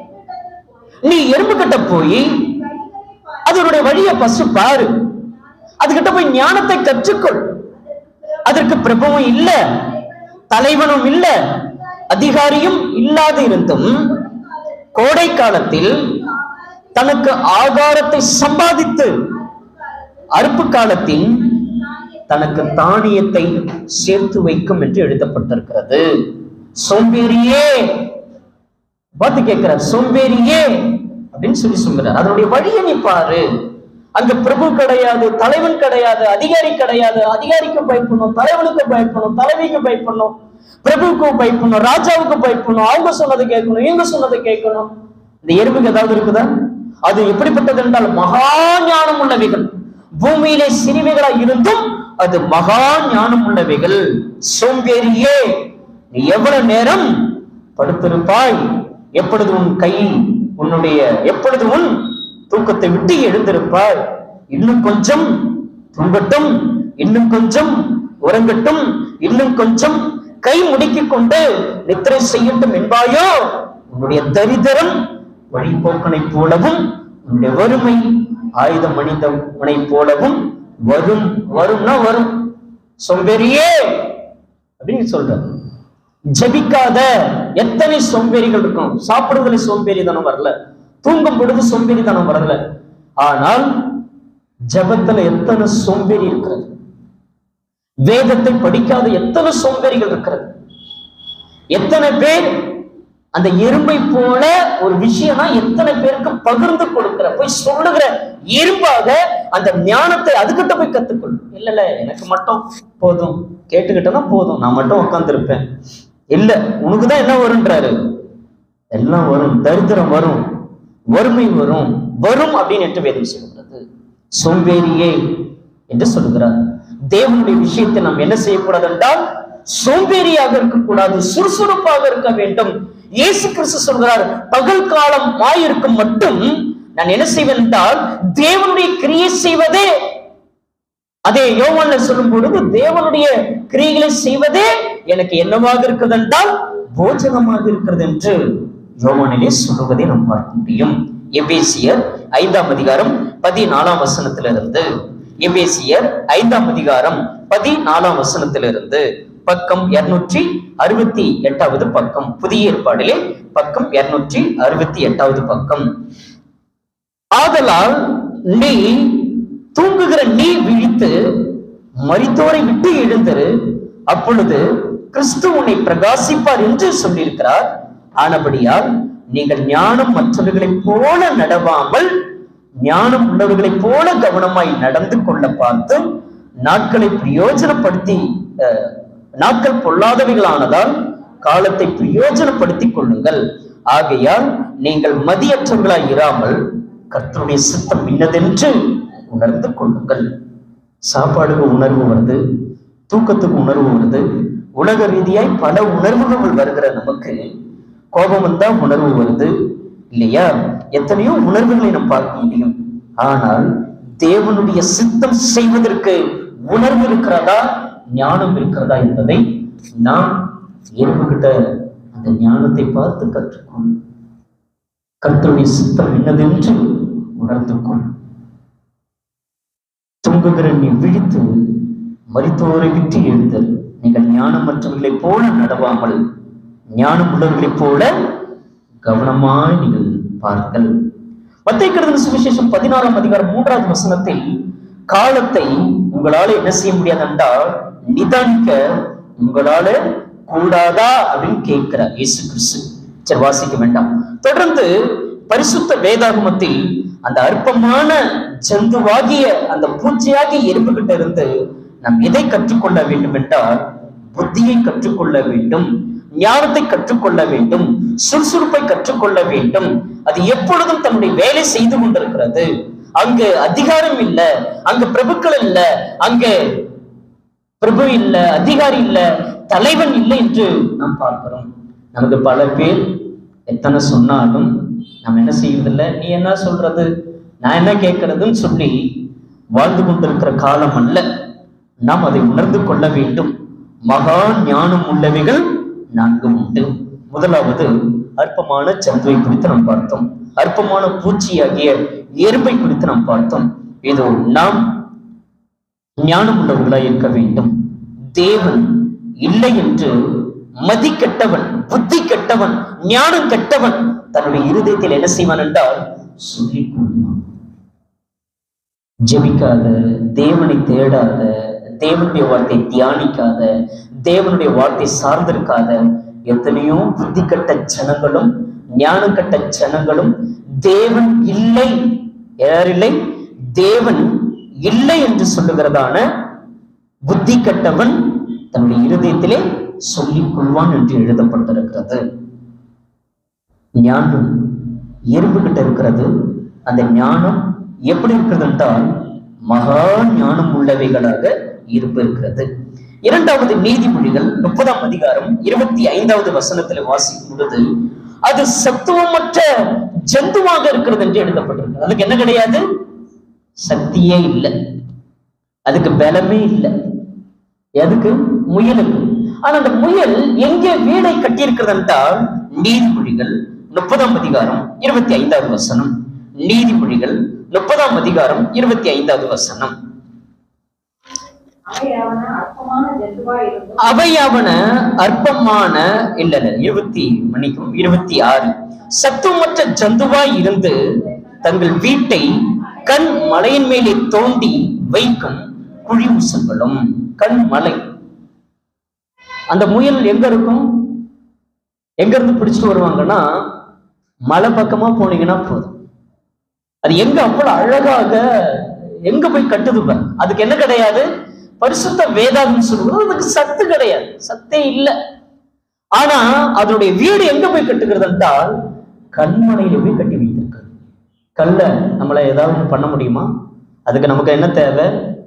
நீ எறும்பு கிட்ட போய் அதனுடைய வழியை பசு பாரு, அதுகிட்ட போய் ஞானத்தை கற்றுக்கொள். அதற்கு பிரபுவும் இல்ல, தலைவனும் இல்ல, அதிகாரியும் இல்லாது இருந்தும் கோடை காலத்தில் தனக்கு ஆகாரத்தை சம்பாதித்து அறுப்பு காலத்தின் தனக்கு தானியத்தை சேர்த்து வைக்கும் என்று எழுதப்பட்டிருக்கிறது. சோம்பேறியே பார்த்து கேட்கிறார், சோம்பேறியே அப்படின்னு சொல்லி சொல்கிறார். அதனுடைய வழியை நீ பாரு. அங்க பிரபு கிடையாது, தலைவன் கிடையாது, அதிகாரி கிடையாது. அதிகாரிக்கு பயப்படணும், தலைவனுக்கு பயப்படணும், தலைவிக்கு பயப்படணும், பிரபுவுக்கு பயப்படணும், ராஜாவுக்கு பயப்படணும், அவங்க சொன்னதை கேட்கணும், இவங்க சொன்னதை கேட்கணும். இந்த எறும்புக்கு ஏதாவது இருக்குதா? அது எப்படிப்பட்டது என்றால் மகா ஞானம் உள்ளவைகள். பூமியிலே சிறுவைகளா இருந்தும் அது மகா ஞானம் உள்ளவைகள். சோம்பேறியே, நீ எவ்வளவு நேரம் படுத்திருப்பாய்? எப்பொழுது உன் கை உன்னுடைய எப்பொழுது உன் தூக்கத்தை விட்டு எழுந்திருப்பாய்? இன்னும் கொஞ்சம் தூங்கட்டும், இன்னும் கொஞ்சம் உறங்கட்டும், இன்னும் கொஞ்சம் கை முடுக்கிக் கொண்டு நித்திரை செய்யட்டும் என்பாயோ? உன்னுடைய தரித்திரம் வழிபோக்கனை போலவும் உன்னுடைய வறுமை ஆயுதம் அணிந்தவனை போலவும் வரும். வரும்னா வரும். சோம்பேறியே அப்படின்னு சொல்ற. ஜபிக்காத எத்தனை சோம்பேறிகள் இருக்கும். சாப்பிடுவதில் சோம்பேறித்தனம் வரல, தூங்கும் பொழுது சோம்பேறித்தனம் வரல. ஆனால் ஜபத்துல எத்தனை சோம்பேறி இருக்கிறது. வேதத்தை படிக்காத எத்தனை சோம்பேறிகள் இருக்கிறது. எத்தனை பேர் அந்த எறும்பை போல ஒரு விஷயம்னா எத்தனை பேருக்கு பகிர்ந்து கொடுக்கிற, போய் சொல்லுகிற எறும்பாக அந்த ஞானத்தை அதுகிட்ட போய் கத்துக்கொள்ளும். இல்ல இல்ல எனக்கு மட்டும் போதும், கேட்டுக்கிட்டனா போதும், நான் மட்டும் உட்கார்ந்து இருப்பேன். இல்ல, உனக்குதான் என்ன வரும்ன்றாரு. எல்லாம் வரும், தரித்திரம் வரும், வறுமை வரும், வரும் அப்படின்னு என்று வேதம் சொல்கிறது. சோம்பேறியே என்று சொல்லுகிறார். தேவனுடைய விஷயத்தை நாம் என்ன செய்யக்கூடாது என்றால் சோம்பேறியாக இருக்கக்கூடாது, சுறுசுறுப்பாக இருக்க வேண்டும். இயேசு கிறிஸ்து சொல்கிறார், பகல் காலம் ஆயிருக்கும் மட்டும் நான் என்ன செய்வேன் என்றால் தேவனுடைய கிரியை செய்வதே, அதே யோவான்ல சொல்லும் பொழுது தேவனுடைய கிரியைகளை செய்வதே எனக்கு என்னவாக இருக்கிறது என்றால் போஜனமாக இருக்கிறது என்று யோவானிலே சொல்லுவதை நாம் பார்க்க முடியும். எபேசியர் ஐந்தாம் அதிகாரம் பதினாலாம் வசனத்திலிருந்து, எபேசியர் ஐந்தாம் அதிகாரம் பதினாலாம் வசனத்திலிருந்து பக்கம் இருநூற்றி அறுபத்தி எட்டாவது பக்கம், புதிய ஏற்பாடிலே பக்கம் இருநூற்றி அறுபத்தி எட்டாவது பக்கம். ஆதலால் நீ தூங்குகிற நீ விழித்து மரித்தோரை விட்டு எழுந்திரு, அப்பொழுது கிறிஸ்து உன்னை பிரகாசிப்பார் என்று சொல்லியிருக்கிறார். ஆனபடியால் நீங்கள் ஞானம் மற்றவர்களைப் போல நடவாமல் ஞானம் உள்ளவர்களைப் போல கவனமாய் நடந்து கொள்ள பார்த்து நாட்களை பிரயோஜனப்படுத்தி நாட்கள் பொல்லாதவைகளானதால் காலத்தை பிரயோஜனப்படுத்திக் கொள்ளுங்கள். ஆகையால் நீங்கள் மதியற்றவர்களாய் இராமல் கர்த்தருடைய சித்தம் இன்னதென்று உணர்ந்து கொள்ளுங்கள். சாப்பாடுக்கு உணர்வு வருது, தூக்கத்துக்கு உணர்வு வருது, உலக ரீதியாய் பல உணர்வுகள் வருகிற நமக்கு கோபம் வந்தா உணர்வு வருது இல்லையா? எத்தனையோ உணர்வுகளை நாம் பார்க்க முடியும். ஆனால் தேவனுடைய சித்தம் செய்வதற்கு உணர்வு இருக்கிறதா, ஞானம் இருக்கிறதா என்பதை நாம் எறும்புகிட்ட அந்த ஞானத்தை பார்த்து கற்றுக்கொள். கர்த்தருடைய சித்தம் என்னதென்று உணர்ந்து கொள். தூங்குகிற நீ விழித்து மரித்தோரை விட்டு எழுதல். நீங்கள் ஞானமற்றவர்களைப் போல நடவாமல் ஞானம் உள்ளவர்களைப் போல கவனமாய் நீங்கள் பாருங்கள். மத்தேயு எழுதின சுவிசேஷம் பதினாறாம் அதிகாரம் மூன்றாவது வசனத்தில் காலத்தை உங்களால என்ன செய்ய முடியாது என்றால் நிதானிக்க உங்களால கூடாதா அப்படின்னு கேட்கிறார் இயேசு கிறிஸ்து. சரி, வாசிக்க வேண்டாம். தொடர்ந்து பரிசுத்த வேதாகமத்தில் அந்த அற்பமான ஜந்துவாகிய அந்த பூச்சியாகிய எறும்புகிட்ட இருந்து நாம் எதை கற்றுக்கொள்ள வேண்டும் என்றால் புத்தியை கற்றுக்கொள்ள வேண்டும், ஞானத்தை கற்றுக்கொள்ள வேண்டும், சுறுசுறுப்பை கற்றுக்கொள்ள வேண்டும். அது எப்பொழுதும் தன்னுடைய வேலை செய்து கொண்டிருக்கிறது. அங்கு அதிகாரம் இல்ல, அங்கு பிரபுக்கள் இல்ல, அங்கு பிரபு இல்ல, அதிகாரி இல்ல, தலைவன் இல்லை என்று நாம் பார்க்கிறோம். நமக்கு பல பேர் எத்தனை சொன்னாலும் நம்ம என்ன செய்யறதில்லை. நீ என்ன சொல்றது, நான் என்ன கேட்கறதுன்னு சொல்லி வாழ்ந்து கொண்டிருக்கிற காலம் அல்ல. நாம் அதை உணர்ந்து கொள்ள வேண்டும். மகா ஞானம் உள்ளவைகள் நான்கு உண்டு. முதலாவது அற்பமான ஜந்துவை குறித்து நாம் பார்த்தோம். அற்பமான பூச்சியாகிய எறும்பை குறித்து நாம் பார்த்தோம். இதோ நாம் ஞானம் உள்ளவர்களாய் இருக்க வேண்டும். தேவன் இல்லை என்று மதி கெட்டவன், புத்தி கெட்டவன், ஞானம் கெட்டவன் தன்னுடைய இருதயத்தில் என்ன செய்வான் என்றால் சொல்லிக் கொள்வான். ஜெபிக்காத, தேவனை தேடாத, தேவனுடைய வார்த்தை தியானிக்காத, தேவனுடைய வார்த்தை சார்ந்திருக்காத எத்தனையோ புத்தி கட்ட ஜனங்களும் ஞானம் கட்ட ஜனங்களும் தேவன் இல்லை, யார் இல்லை? தேவன் இல்லை என்று சொல்லுகிறதான புத்தி கட்டவன் தன்னுடைய இருதயத்திலே சொல்லிக் கொள்வான் என்று எழுதப்பட்டிருக்கிறது. ஞானம் எறும்பு கிட்ட இருக்கிறது. அந்த ஞானம் எப்படி இருக்கிறது என்றால் மகா ஞானம் உள்ளவைகளாக இருப்பு இருக்கிறது. இரண்டாவது நீதிமொழிகள் முப்பதாம் அதிகாரம் இருபத்தி ஐந்தாவது வசனத்தில் வாசிக்கும் பொழுது அது சத்துவமற்ற ஜந்துவாக இருக்கிறது என்று எழுதப்பட்டிருக்கு. அதுக்கு என்ன கிடையாது? சக்தியே இல்லை, அதுக்கு பலமே இல்லை. எதுக்கு? முயலுக்கு. ஆனா அந்த முயல் எங்கே வீடை கட்டியிருக்கிறது என்றால் நீதிமொழிகள் முப்பதாம் அதிகாரம் இருபத்தி ஐந்தாவது வசனம். நீதிமொழிகள் முப்பதாம் அதிகாரம் இருபத்தி ஐந்தாவது வசனம். அவையாவன அற்பமான இல்ல இருபத்தி மணிக்கும் இருபத்தி ஆறு சத்துவமற்ற ஜந்துவாய் இருந்து தங்கள் வீட்டை கண் மலையின் மேலே தோண்டி வைக்கும் குழிமுசங்களும். கண் மலை, அந்த முயல் எங்க இருக்கும்? எங்க இருந்து பிடிச்சிட்டு வருவாங்கன்னா மலை பக்கமா போனீங்கன்னா போதும். அது எங்க அவ்வளவு அழகாக எங்க போய் கட்டுது? அதுக்கு என்ன கிடையாது? பரிசுத்த வேதாகம் சொல்லுவது அதுக்கு சத்து கிடையாது, சத்தே இல்லை. ஆனா அதனுடைய வீடு எங்க போய் கட்டுகிறது என்றால் கண்மனையில போய் கட்டி வைத்திருக்கு. கல்ல நம்மளை ஏதாவது பண்ண முடியுமா? அதுக்கு நமக்கு என்ன தேவை?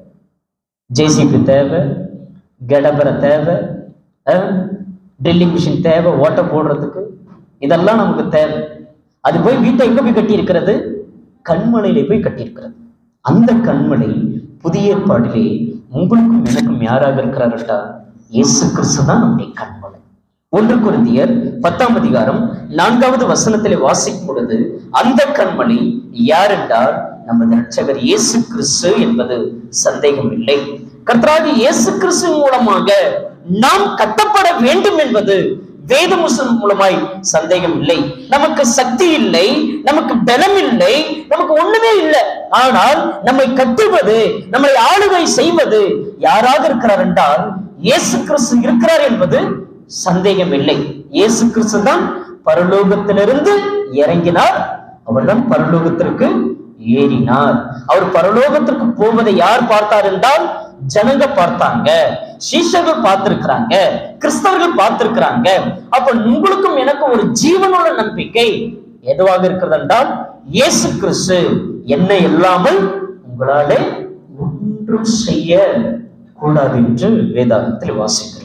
ஜேசிபி தேவை, கடபரை தேவை, ட்ரில்லிங் மிஷின் தேவை, ஓட்ட போடுறதுக்கு. இதெல்லாம் நமக்கு தேவை. அது போய் வீட்டை எங்க போய் கட்டி இருக்கிறது? கண்மலையிலே போய் கட்டியிருக்கிறது. அந்த கண்மலை புதிய ஏற்பாடிலே உங்களுக்கும் எனக்கும் யாராக இருக்கிறார்டா? இயேசு கிறிஸ்து தான் நம்முடைய கண்மலை. ஒன்று கொரிந்தியர் பத்தாம் அதிகாரம் நான்காவது வசனத்திலே வாசிக்கும் பொழுது அந்த கண்மலை யார் என்றால் நமது இரட்சகர் இயேசு கிறிஸ்து என்பது சந்தேகம் இல்லை. கர்த்தராகிய இயேசு கிறிஸ்து மூலமாக நாம் கட்டப்பட வேண்டும் என்பது வேத முஸ்லிம் மூலமாய் சந்தேகம் இல்லை. நமக்கு சக்தி இல்லை, நமக்கு பலம் இல்லை, நமக்கு ஒண்ணுமே இல்லை. ஆனால் நம்மை கட்டுவது, நம்மை ஆளுகை செய்வது யாராக இருக்கிறார் என்றால் இயேசு கிறிஸ்து இருக்கிறார் என்பது சந்தேகம் இல்லை. இயேசு கிறிஸ்து தான் பரலோகத்திலிருந்து இறங்கினார், அவர்தான் பரலோகத்திற்கு ஏறினார். அவர் பரலோகத்திற்கு போவதை யார் பார்த்தார் என்றால் ஜனங்க பார்த்தாங்க, சீஷர்கள் பார்த்திருக்கிறாங்க, கிறிஸ்தவர்கள் பார்த்திருக்கிறாங்க. அப்ப உங்களுக்கும் எனக்கும் ஒரு ஜீவனோட நம்பிக்கை எதுவாக இருக்கிறது என்றால் இயேசு கிறிஸ்து என்னை இல்லாமல் உங்களாலே ஒன்றும் செய்ய கூடாது என்று வேதாகத்தில் வாசிக்கிறோம்.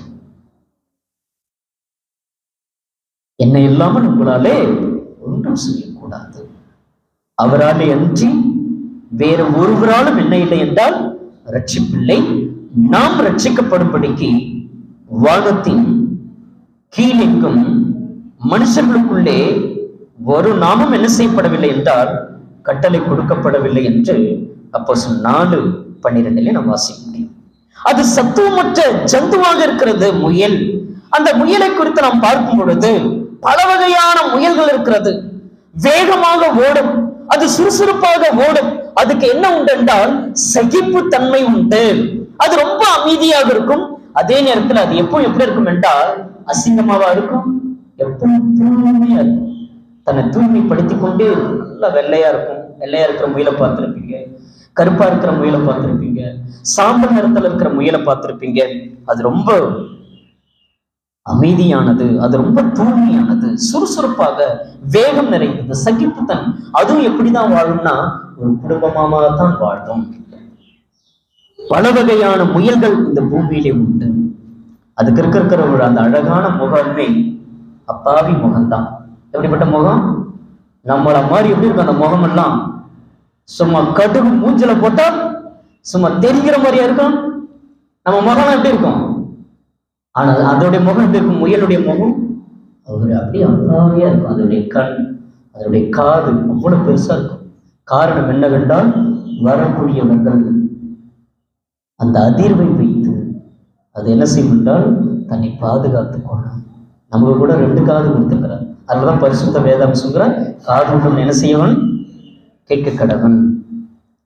என்னை இல்லாமல் உங்களாலே ஒன்றும் செய்யக்கூடாது. அவராலே அன்றி வேறு ஒருவராலும் என்ன இல்லை என்றால் ரட்சிப்பில்லை. நாம் ரட்சிக்கப்படும்படிக்கு வானத்தின் கீழெங்கும் மனுஷர்களுக்குள்ளே ஒரு நாமும் என்ன செய்யப்படவில்லை என்றால் கட்டளை கொடுக்கப்படவில்லை என்று அப்போஸ்தலர் நாலு பன்னிரெண்டிலே நாம் வாசிக்க முடியும். அது சத்துவமற்ற ஜந்துவாக இருக்கிறது முயல். அந்த முயலை குறித்து நாம் பார்க்கும் பொழுது பல வகையான முயல்கள் இருக்கிறது. வேகமாக ஓடும், அது சுறுசுறுப்பாக ஓடும். அதுக்கு என்ன உண்டு என்றால் சகிப்பு தன்மை உண்டு. அது ரொம்ப அமைதியாக இருக்கும். அதே நேரத்தில் அது எப்போ எப்படி இருக்கும் என்றால் அசிங்கமாவா இருக்கும், எப்பவும் தூய்மையா இருக்கும். தன்னை தூய்மைப்படுத்திக் கொண்டே நல்லா வெள்ளையா இருக்கும். வெள்ளையா இருக்கிற முயலை பார்த்திருப்பீங்க, கருப்பா இருக்கிற முயலை பார்த்திருப்பீங்க, சாம்பல் நிறத்துல இருக்கிற முயலை பார்த்திருப்பீங்க. அது ரொம்ப அமைதியானது, அது ரொம்ப தூய்மையானது, சுறுசுறுப்பாக, வேகம் நிறைந்தது, சகிப்புத்தன். அதுவும் எப்படிதான் வாழும்னா ஒரு குடும்பமாக தான் வாழும். பல வகையான முயல்கள் இந்த பூமியிலே உண்டு. அதுக்கு இருக்கிற ஒரு அந்த அழகான முகமே அப்பாவி முகம்தான். எப்படிப்பட்ட முகம்? நம்மள மாதிரி எப்படி இருக்கும் அந்த முகம் எல்லாம்? சும்மா கடுகு மூஞ்சில போட்டா சும்மா தெரிகிற மாதிரியா இருக்கும். நம்ம முகம் எப்படி இருக்கும்? ஆனா அதோடைய முகம் எப்படி இருக்கும்? முயலுடைய முகம் அவரு அப்படியே அப்பாவியா இருக்கும். அதோடைய கண், அதோடைய காது அவ்வளவு பெருசா இருக்கும். காரணம் என்னவென்றால் வரக்கூடியவர்கள் அந்த அதிர்வை வைத்து அது என்ன செய்யும் என்றால் தன்னை பாதுகாத்துக் கொள்ளும். நமக்கு கூட ரெண்டு காது கொடுத்துக்கிறார். அதுதான் பரிசுத்த வேதம் சொல்கிறார், காது என்ன செய்யவன் கேட்க கடவன்.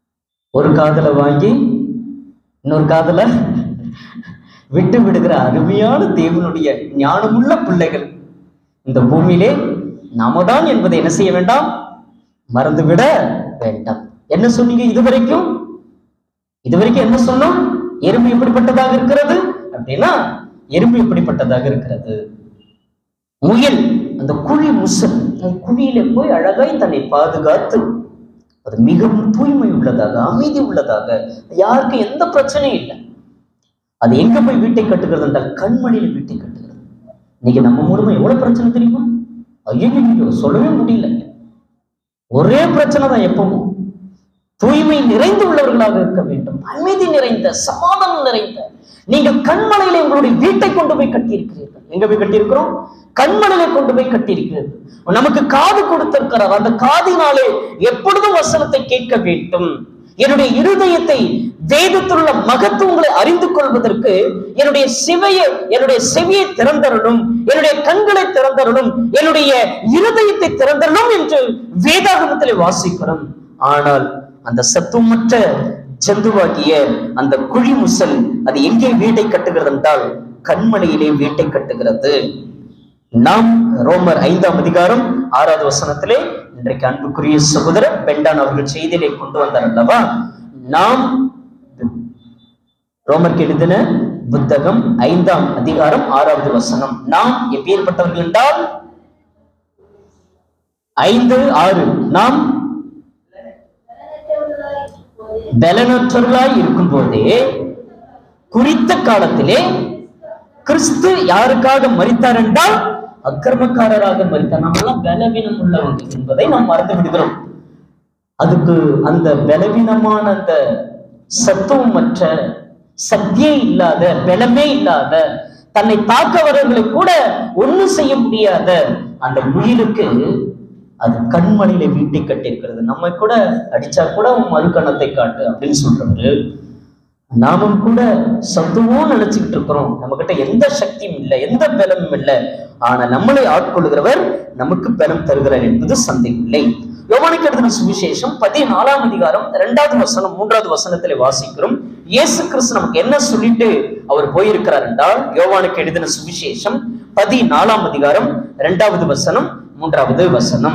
ஒரு காதல வாங்கி இன்னொரு காதல விட்டு விடுகிற அருமையான தேவனுடைய ஞானமுள்ள பிள்ளைகள் இந்த பூமியிலே நாம தான் என்பதை என்ன செய்ய வேண்டாம், மறந்துவிட வேண்டாம். என்ன சொன்னீங்க இதுவரைக்கும்? இதுவரைக்கும் என்ன சொன்னோம்? எறும்பு எப்படிப்பட்டதாக இருக்கிறது அப்படின்னா, எறும்பு எப்படிப்பட்டதாக இருக்கிறது? முயல் அந்த குழி முசல் குழியில போய் அழகாய் தன்னை பாதுகாத்து அது மிகவும் தூய்மை உள்ளதாக, அமைதி உள்ளதாக, யாருக்கு எந்த பிரச்சனையும் இல்லை. அது எங்க போய் வீட்டை கட்டுகிறது என்றால் கண்மணியில வீட்டை கட்டுகிறது. இன்னைக்கு நம்ம மூலமா எவ்வளவு பிரச்சனை தெரியுமா? ஐயோ சொல்லவே முடியல. ஒரே பிரச்சனை தான் எப்பவும். தூய்மை நிறைந்து உள்ளவர்களாக இருக்க வேண்டும், அமைதி நிறைந்த, சமாதானம் நிறைந்த. நீங்கள் கண்மலையில உங்களுடைய வீட்டை கொண்டு போய் கட்டியிருக்கிறீர்கள். எங்க போய் கட்டியிருக்கிறோம்? கண்மலையில கொண்டு போய் கட்டியிருக்கிறது. நமக்கு காது கொடுத்திருக்கிறார். அந்த காதினாலே எப்பொழுதும் வசனத்தை கேட்க வேண்டும். என்னுடைய இருதயத்தை வேதத்துள்ள மகத்துவங்களை அறிந்து கொள்வதற்கு என்னுடைய சிவையை என்னுடைய செவியை திறந்தரணும், என்னுடைய கண்களை திறந்தரணும், என்னுடைய இருதயத்தை திறந்தரணும் என்று வேதாகமத்திலே வாசிக்கிறோம். ஆனால் அந்த சத்துவமற்ற ஜந்துவாகிய அந்த குழி முசல் அது எங்கே வீட்டை கட்டுகிறது என்றால் கண்மலையிலே வீட்டை கட்டுகிறது. நாம் ரோமர் ஐந்தாம் அதிகாரம் ஆறாவது வசனத்திலே இன்றைக்கு அன்புக்குரிய சகோதரர் பெண்டான் அவர்கள் செய்தியிலே கொண்டு வந்தார் அல்லவா? நாம் ரோமருக்கு எழுதின புத்தகம் ஐந்தாம் அதிகாரம் ஆறாவது வசனம். நாம் எப்பேற்பட்டவர்கள் என்றால் ஐந்து ஆறு நாம் பலனற்றவர்களாய் இருக்கும் போதே குறித்த காலத்திலே கிறிஸ்து யாருக்காக மரித்தார் என்றால் அக்கிரமக்காரராக மரித்தார். நம்மெல்லாம் பலவீனம் உள்ளவங்க என்பதை நாம் மறந்து விடுகிறோம். அதுக்கு அந்த பலவீனமான அந்த சத்துவமற்ற, சக்தியே இல்லாத, பலமே இல்லாத, தன்னை தாக்க வரவர்களை கூட ஒண்ணும் செய்ய முடியாத அந்த உயிருக்கு அது கண்மணியில வீட்டை கட்டியிருக்கிறது. நம்ம கூட அடிச்சா கூட மறுக்கணத்தை காட்டு அப்படின்னு சொல்றவரு, நாமும் கூட சத்துவம் நினைச்சுக்கிட்டு இருக்கிறோம். நம்ம கிட்ட எந்த சக்தியும் இல்லை, எந்த பலமும் இல்லை. ஆனா நம்மளை ஆட்கொள்கிறவர் நமக்கு பலம் தருகிறார் என்பது சந்தேகம் இல்லை. யோவானுக்கு எழுதின சுவிசேஷம் பதினாலாம் அதிகாரம் இரண்டாவது வசனம் மூன்றாவது வசனத்திலே வாசிக்கிறோம். இயேசு கிறிஸ்து நமக்கு என்ன சொல்லிட்டு அவர் போயிருக்கிறார் என்றால், யோவானுக்கு எழுதின சுவிசேஷம் பதினாலாம் அதிகாரம் இரண்டாவது வசனம் மூன்றாவது வசனம்.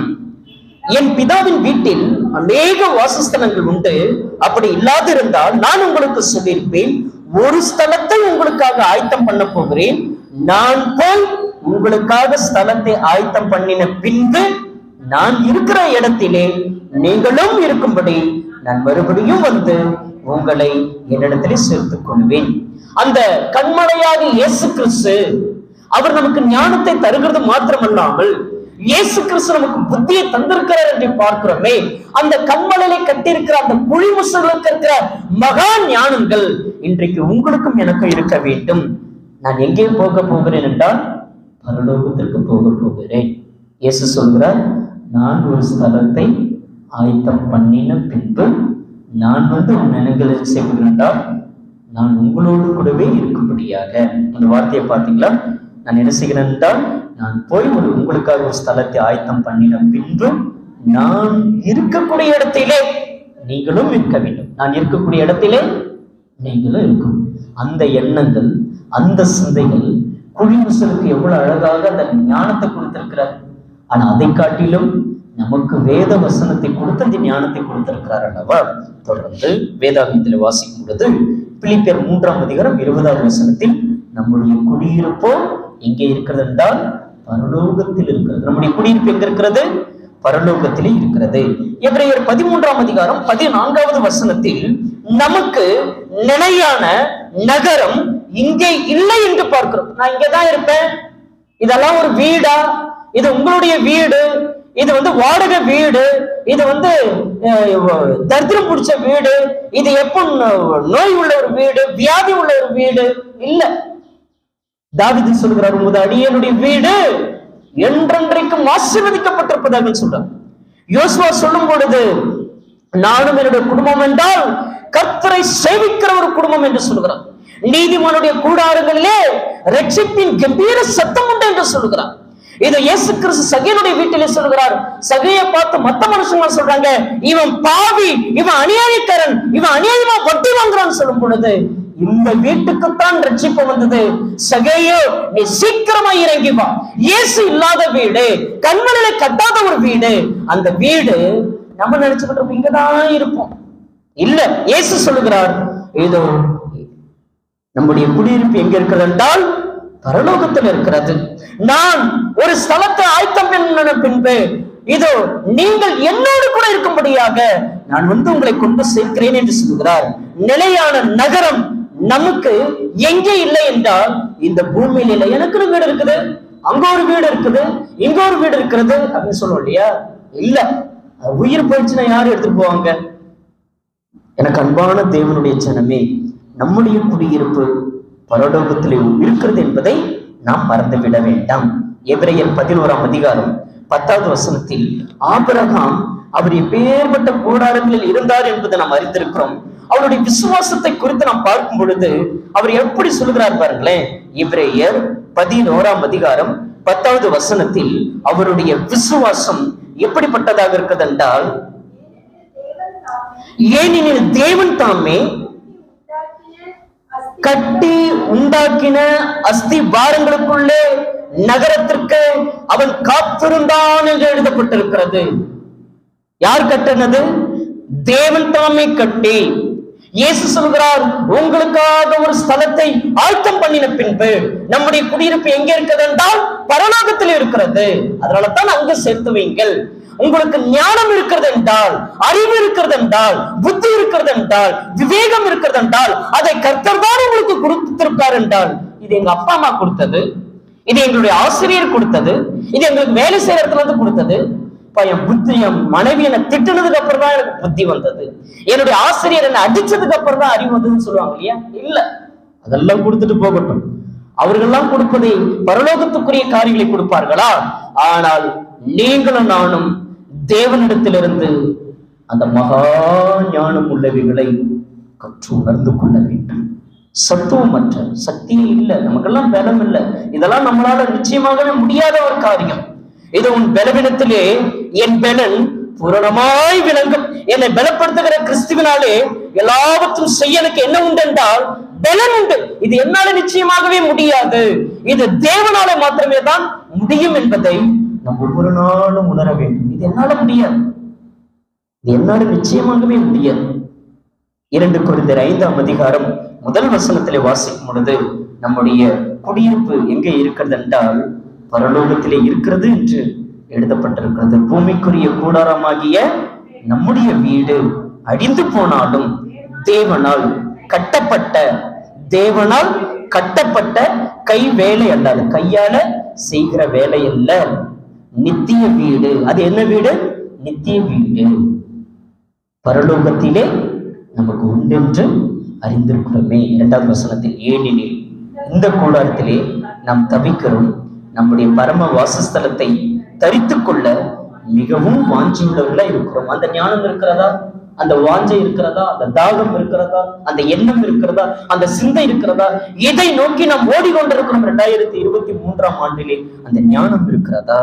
என் பிதாவின் வீட்டில் அநேக வாசஸ்தலங்கள் உண்டு, அப்படி இல்லாதிருந்தால் நான் உங்களுக்கு சொல்லியிருப்பேன். ஒரு ஸ்தலத்தை உங்களுக்காக ஆயத்தம் பண்ண போகிறேன். நான் போய் உங்களுக்காக ஸ்தலத்தை ஆயத்தம் பண்ணின பின்பு நான் இருக்கிற இடத்திலே நீங்களும் இருக்கும்படி நான் மறுபடியும் வந்து உங்களை என்னிடத்திலே சேர்த்துக் கொள்வேன். அந்த கண்மலையாக இயேசு கிறிஸ்து அவர் நமக்கு ஞானத்தை தருகிறது மாத்திரமல்லாமல் இயேசு கிறிஸ்து நமக்கு புத்தியை தந்திருக்கிறார் என்று பார்க்கிறோமே. அந்த கண்மலையிலே கட்டியிருக்கிற அந்த குழிமுசலுக்கு இருக்கிற மகா ஞானங்கள் இன்றைக்கு உங்களுக்கும் எனக்கும் இருக்க வேண்டும். நான் எங்கே போக போகிறேன் என்றால் பரலோகத்திற்கு போக போகிறேன். இயேசு சொல்கிறார், நான் ஒரு ஸ்தலத்தை ஆயத்தம் பண்ணின பின்பு நான் வந்து நினைவுகளில் செய்கிறேன் என்றால் நான் உங்களோடு கூடவே இருக்கும்படியாக. அந்த வார்த்தையை பார்த்தீங்களா? நான் என்ன செய்கிறேன் என்றால் நான் போய் ஒரு உங்களுக்காக ஒரு ஸ்தலத்தை ஆயத்தம் பண்ணின பின்பு நான் இருக்கக்கூடிய இடத்திலே நீங்களும் இருக்க வேண்டும். நான் இருக்கக்கூடிய இடத்திலே நீங்களும் இருக்கும். அந்த எண்ணங்கள், அந்த சிந்தைகள் குழிமுசலுக்கு எவ்வளவு அழகாக அந்த ஞானத்தை கொடுத்திருக்கிறார். ஆனா அதை காட்டிலும் நமக்கு வேத வசனத்தை கொடுத்து அந்த ஞானத்தை கொடுத்திருக்கிறார் அல்லவா? தொடர்ந்து வேதாகமத்தில் வாசிக்கும் பொழுது பிலிப்பியர் மூன்றாம் அதிகாரம் இருபதாவது வசனத்தில் நம்முடைய குடியிருப்போ எங்கே இருக்கிறது என்றால் பரலோகத்தில் இருக்கிறது. நம்முடைய குடியிருப்பு எங்க இருக்கிறது? பரலோகத்திலே இருக்கிறது. எபிரேயர் பதிமூன்றாம் அதிகாரம் பதினான்காவது வசனத்தில் நமக்கு நிலையான நகரம் இங்கே இல்லை என்று பார்க்கிறோம். நான் இங்கதான் இருப்பேன், இதெல்லாம் ஒரு வீடா, இது உங்களுடைய வீடு, இது வந்து வாடகை வீடு, இது வந்து தரித்திரம் பிடிச்ச வீடு, இது எப்போ நோய் உள்ள ஒரு வீடு, வியாதி உள்ள ஒரு வீடு இல்ல. தாவீது சொல்கிறார், உமது அடியேனுடைய வீடு என்றென்றைக்கும் ஆசீர்வதிக்கப்பட்டிருப்பதாக சொல்றார். யோசுவா சொல்லும் பொழுது நானும் என்னுடைய குடும்பம் என்றால் கர்த்தரை சேவிக்கிற ஒரு குடும்பம் என்று சொல்கிறார். நீதிமானுடைய கூடாரங்களிலே ரட்சிப்பின் கம்பீர சத்தம் உண்டு என்று சொல்கிறார். இது இயேசு கிறிஸ்து சகையனுடைய வீட்டிலே சொல்கிறார். சகையை பார்த்து மத்த மனுஷங்க சொல்றாங்க, இவன் பாவி, இவன் அநியாயக்காரன், இவன் அநியாயமா வட்டி வாங்குறான்னு சொல்லும் பொழுது இந்த வீட்டுக்குத்தான் ரட்சிப்பு வந்தது. சகையோ, நீ சீக்கிரமா இறங்கி வா. இயேசு இல்லாத வீடு, கண்மணில கட்டாத ஒரு வீடு, அந்த வீடு நம்ம நினைச்சுக்கிட்டு இருப்போம் இங்கதான் இருப்போம். இல்ல, இயேசு சொல்லுகிறார், ஏதோ நம்முடைய குடியிருப்பு எங்க இருக்கிறது என்றால் பரலோகத்தில் இருக்கிறது. நான் ஒரு ஸ்தலத்தை ஆயத்தம் பண்ண பின்பு இதோ நீங்கள் என்னோடு கூட இருக்கும்படியாக நான் வந்து உங்களை கொண்டு சேர்க்கிறேன் என்று சொல்கிறார். நிலையான நகரம் நமக்கு எங்கே இல்லை என்றால் இந்த பூமியில் இல்லை. எனக்கு ஒரு வீடு இருக்குது, அங்க ஒரு வீடு இருக்குது, இங்க ஒரு வீடு இருக்கிறது அப்படின்னு சொல்லுவோம் இல்லையா? இல்ல, உயிர் போயிடுச்சுன்னா யாரும் எடுத்துட்டு போவாங்க? எனக்கு அன்பான தேவனுடைய ஜனமே, நம்முடைய குடியிருப்பு பரலோகத்திலே இருக்கிறது என்பதை நாம் மறந்துவிட வேண்டாம். எபிரேயர் பதினோராம் அதிகாரம் பத்தாவது வசனத்தில் ஆபிரகாம் அவர் எப்பேற்பட்ட கூடாரங்களில் இருந்தார் என்பதை நாம் அறிந்திருக்கிறோம். அவருடைய விசுவாசத்தை குறித்து நாம் பார்க்கும் பொழுது அவர் எப்படி சொல்லுகிறார் பாருங்களேன். எபிரேயர் பதினோராம் அதிகாரம் பத்தாவது வசனத்தில் அவருடைய விசுவாசம் எப்படிப்பட்டதாக இருக்கிறது என்றால், ஏனெனில் தேவன் தாமே கட்டி உண்டாக்கின அஸ்தி பாரங்களுக்குள்ளே நகரத்திற்கு அவன் காத்திருந்தான் என்று எழுதப்பட்டிருக்கிறது. யார் கட்டினது? தேவன் தாமே கட்டி. இயேசு சொல்கிறார், உங்களுக்காக ஒரு ஸ்தலத்தை ஆயத்தம் பண்ணின பின்பு நம்முடைய குடியிருப்பு எங்க இருக்கிறது என்றால் பரலோகத்தில் இருக்கிறது. அதனால தான் அங்கு சேர்த்து வைங்கள். உங்களுக்கு ஞானம் இருக்கிறது என்றால், அறிவு இருக்கிறது என்றால், புத்தி இருக்கிறது என்றால், விவேகம் இருக்கிறது என்றால் அதை கர்த்தர் தான் உங்களுக்கு கொடுத்திருப்பார் என்றால், இது எங்க அப்பா அம்மா கொடுத்தது, இது எங்களுடைய ஆசிரியர் கொடுத்தது, இது எங்களுக்கு வேலை செய்யற இடத்துல இருந்து கொடுத்தது. என் புத்தி, என் மனைவி என்னை திட்டுனதுக்கு அப்புறம் தான் எனக்கு புத்தி வந்தது, என்னுடைய ஆசிரியர் என்னை அடிச்சதுக்கு அப்புறம் தான் அறிவு வந்ததுன்னு சொல்லுவாங்க இல்லையா? இல்ல, அதெல்லாம் கொடுத்துட்டு போகட்டும். அவர்கள்லாம் கொடுப்பதை பரலோகத்துக்குரிய காரியங்களை கொடுப்பார்களா? ஆனால் நீங்களும் நானும் தேவனிடத்திலிருந்து அந்த மகா ஞானம் உள்ளவைகளை கற்று உணர்ந்து கொள்ள வேண்டும். சத்துவமற்ற சக்தியே இல்லை, நமக்கெல்லாம் பலம் இல்லை, இதெல்லாம் நம்மளால நிச்சயமாகவே முடியாத ஒரு காரியம். இது உன் பலவீனத்திலே என் பலன் பூரணமாய் விளங்கும். என்னை பலப்படுத்துகிற கிறிஸ்துவினாலே எல்லாவற்றும் செய்ய எனக்கு என்ன உண்டு என்றால் பலன் உண்டு. இது என்னால நிச்சயமாகவே முடியாது, இது தேவனால மாத்திரமே தான் முடியும் என்பதை நாம் ஒவ்வொரு நாளும் உணர வேண்டும். இது என்னால முடியாது, இது என்னால நிச்சயமாகவே முடியாது. இரண்டு கொரிந்தியர் ஐந்தாம் அதிகாரம் முதல் வசனத்திலே வாசிக்கும் பொழுது நம்முடைய குடியிருப்பு எங்கே இருக்கிறது என்றால் பரலோகத்திலே இருக்கிறது என்று எழுதப்பட்டிருக்கிறது. பூமிக்குரிய கூடாரமாகிய நம்முடைய வீடு அழிந்து போனாலும் தேவனால் கட்டப்பட்ட தேவனால் கட்டப்பட்ட கை வேலை அல்ல, அது கையால செய்கிற வேலை அல்ல, நித்திய வீடு. அது என்ன வீடு? நித்திய வீடு பரலோகத்திலே நமக்கு உண்டென்று அறிந்திருக்கிறோமே. இரண்டாவது வசனத்தில், ஏனெனில் இந்த கூடாரத்திலே நாம் தவிக்கிறோம், நம்முடைய பரம வாசஸ்தலத்தை தரித்து கொள்ள மிகவும் வாஞ்சியுள்ளவர்களா இருக்கிறோம். அந்த ஞானம் இருக்கிறதா? அந்த வாஞ்சை இருக்கிறதா? அந்த தாகம் இருக்கிறதா? அந்த எண்ணம் இருக்கிறதா? அந்த சிந்தை இருக்கிறதா? இதை நோக்கி நாம் ஓடிக்கொண்டிருக்கிறோம். இரண்டாயிரத்தி இருபத்தி மூன்றாம் ஆண்டிலே அந்த ஞானம் இருக்கிறதா?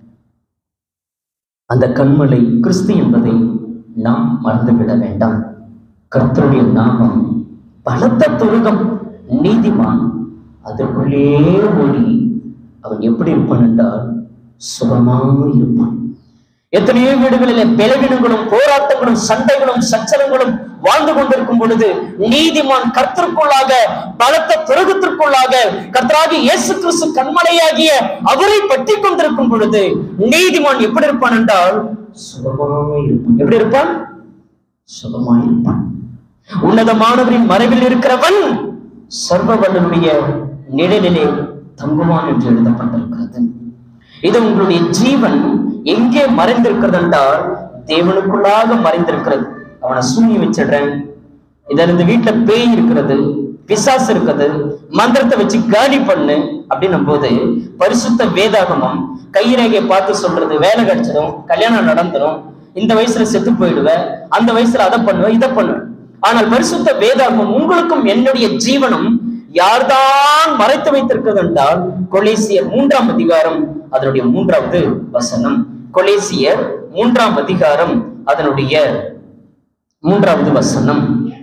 அந்த கண்மலை கிறிஸ்து என்பதை நாம் மறந்துவிட வேண்டாம். கர்த்தருடைய நாமம் பலத்த துருகம், நீதிமான் அதற்குள்ளே ஓடி அவன் எப்படி இருப்பான் என்றால் சுகமாக இருப்பான். எத்தனையோ வீடுகளிலே பலவீனங்களும் போராட்டங்களும் சண்டைகளும் சச்சரங்களும் வாழ்ந்து கொண்டிருக்கும் பொழுது நீதிமான் கர்த்தருக்குள்ளாக பலத்த துருகத்திற்குள்ளாக கர்த்தராகிய இயேசு கிறிஸ்து கண்மலையாகிய அவரை பற்றி கொண்டிருக்கும் பொழுது நீதிமான் எப்படி இருப்பான் என்றால் சுகமாக இருப்பான். எப்படி இருப்பான்? சுகமாக இருப்பான். உன்னதமானவரின் மறைவில் இருக்கிறவன் சர்வ வல்லனுடைய நிழலிலே தங்குவான் என்று எழுதப்பட்டிருக்கிறது. இது உங்களுடைய ஜீவன் எங்கே மறைந்திருக்கிறது என்றால் தேவனுக்குள்ளாக மறைந்திருக்கிறது. அவனை சூனி வச்சிடுறேன், இதில் இந்த வீட்டுல பேய் இருக்கிறது, பிசாசு இருக்குது, மந்திரத்தை வச்சு காலி பண்ணு அப்படின்னும் போது பரிசுத்த வேதாகமம் கைரேகையை பார்த்து சொல்றது வேலை கிடைச்சிடும், கல்யாணம் நடந்துடும், இந்த வயசுல செத்து போயிடுவேன், அந்த வயசுல அதை பண்ணுவேன், இதை பண்ணுவேன். ஆனால் பரிசுத்த வேதாகமம் உங்களுக்கும் என்னுடைய ஜீவனும் யார்தான் மறைத்து வைத்திருக்கிறது என்றால் கொலேசியர் மூன்றாம் அதிகாரம் அதனுடைய மூன்றாவது வசனம். கொலேசியர் மூன்றாம் அதிகாரம் அதனுடைய மூன்றாவது வசனம்.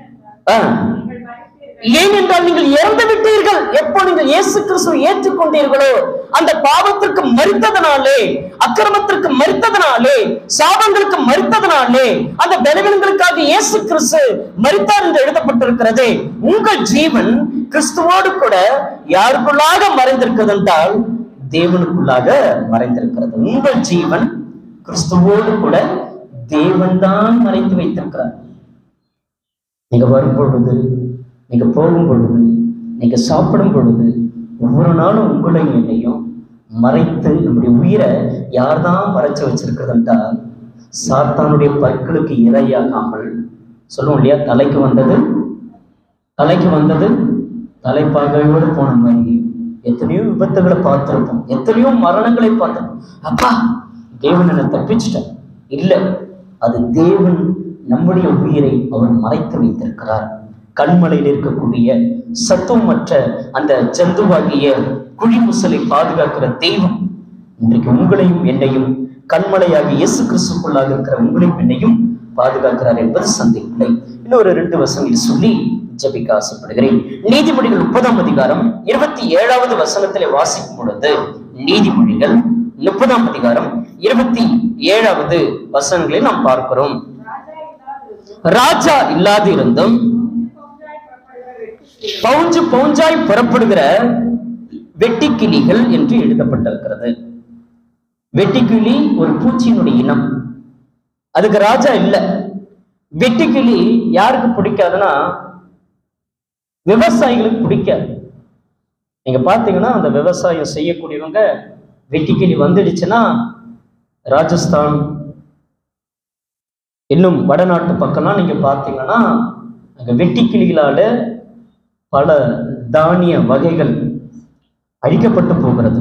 ஏனென்றால் நீங்கள் இறந்து விட்டீர்கள். எப்போ நீங்கள் இயேசு கிறிஸ்துவை ஏற்றுக்கொண்டீர்களோ, அந்த பாவத்திற்கு மரித்ததனாலே, அக்கிரமத்திற்கு மரித்ததனாலே, சாபங்களுக்கு மரித்ததனாலே, அந்த பலவீனங்களுக்காக இயேசு கிறிஸ்து மரித்தார் என்று எழுதப்பட்டிருக்கிறது. உங்கள் ஜீவன் கிறிஸ்துவோடு கூட யாருக்குள்ளாக மறைந்திருக்கிறது என்றால் தேவனுக்குள்ளாக மறைந்திருக்கிறது. உங்கள் ஜீவன் கிறிஸ்துவோடு கூட தேவன் தான் மறைத்து வைத்திருக்கிறார். நீங்க வரும் பொழுது, நீங்க போகும் பொழுது, நீங்க சாப்பிடும் பொழுது, ஒவ்வொரு நாளும் உங்களையும் என்னையும் மறைத்து நம்முடைய உயிரை யார்தான் மறைச்சு வச்சிருக்கிறது என்றால் சாத்தானுடைய பற்களுக்கு இரையாகாமல், சொல்லுவோம் இல்லையா, தலைக்கு வந்தது தலைக்கு வந்தது தலைப்பாகையோடு போன மாதிரி எத்தனையோ விபத்துகளை பார்த்திருப்போம், எத்தனையோ மரணங்களை பார்த்திருப்போம். அப்பா தேவன் என்னை தப்பிச்சிட்டார். இல்லை, அது தேவன் நம்முடைய உயிரை அவர் மறைத்து வைத்திருக்கிறார். கண்மலையில் இருக்கக்கூடிய சத்துவமற்ற அந்த ஜந்துவாகிய குழிமுசலை பாதுகாக்கிற தெய்வம் இன்றைக்கு உங்களையும் என்னையும் கண்மலையாகி இயேசு கிறிஸ்துக்குள்ளாக இருக்கிற உங்களையும் என்னையும் பாதுகாக்கிறார் என்பது சந்தேகமில்லை. இன்னொரு ரெண்டு வசனங்கள் சொல்லி ஜெபிக்க ஆசைப்படுகிறேன். நீதிமொழிகள் முப்பதாம் அதிகாரம் இருபத்தி ஏழாவது வசனத்திலே வாசிக்கும் பொழுது, நீதிமொழிகள் முப்பதாம் அதிகாரம் இருபத்தி ஏழாவது வசனங்களை நாம் பார்க்கிறோம். ராஜா இல்லாது இருந்தும் பவுஞ்சு பவுஞ்சாய் புறப்படுகிற வெட்டிக்கிளிகள் என்று எழுதப்பட்டிருக்கிறது. வெட்டிக்கிளி ஒரு பூச்சியினுடைய இனம், அதுக்கு ராஜா இல்லை. வெட்டுக்கிளி யாருக்கு பிடிக்காதுன்னா விவசாயிகளுக்கு பிடிக்காது. நீங்க பாத்தீங்கன்னா அந்த விவசாயம் செய்யக்கூடியவங்க வெட்டுக்கிளி வந்துடுச்சுன்னா ராஜஸ்தான் இன்னும் வடநாட்டு பக்கம்லாம் நீங்க பாத்தீங்கன்னா அங்க வெட்டுக்கிளிகளால பல தானிய வகைகள் அழிக்கப்பட்டு போகிறது.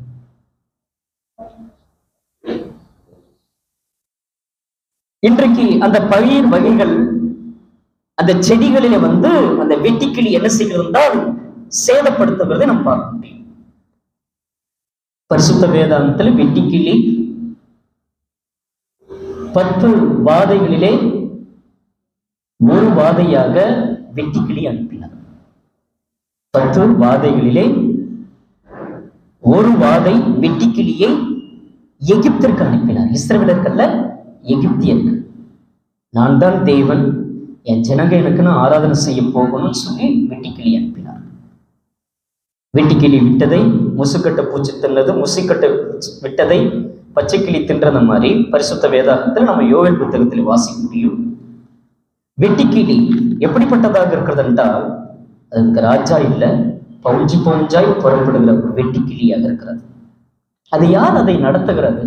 இன்றைக்கு அந்த பயிர் வகைகள் அந்த செடிகளில வந்து அந்த வெட்டுக்கிளி என்ன செய்கிறது என்றால் சேதப்படுத்துவதை நம்ம பார்க்க முடியும். பரிசுத்த வேதாந்தத்தில் வெட்டுக்கிளி பத்து வாதைகளிலே ஒரு வாதையாக வெட்டுக்கிளி அனுப்பினார். பத்து வாதைகளிலே ஒரு வாதை வெட்டுக்கிளியை எகிப்திற்கு அனுப்பினார். இஸ்ரவேலர்கள்ல எகிப்தியர்கள். நான் தான் தேவன், என் ஜனங்க எனக்குன்னு ஆராதனை செய்ய போகணும்னு சொல்லி வெட்டுக்கிளி அனுப்பினார். வெட்டுக்கிளி விட்டதை முசுக்கட்டை பூச்சி தின்னது, முசுக்கட்டை விட்டதை பச்சைக்கிளி தின்றத மாதிரி பரிசுத்த வேதாகத்தில் நம்ம யோவேல் புத்தகத்தில் வாசிக்க முடியும். வெட்டுக்கிளி எப்படிப்பட்டதாக இருக்கிறது என்றால் அதுக்கு ராஜா இல்லை, பவுஞ்சி பவுஞ்சாய் புறப்படுகிற ஒரு வெட்டுக்கிளியாக இருக்கிறது. அது யார் அதை நடத்துகிறது?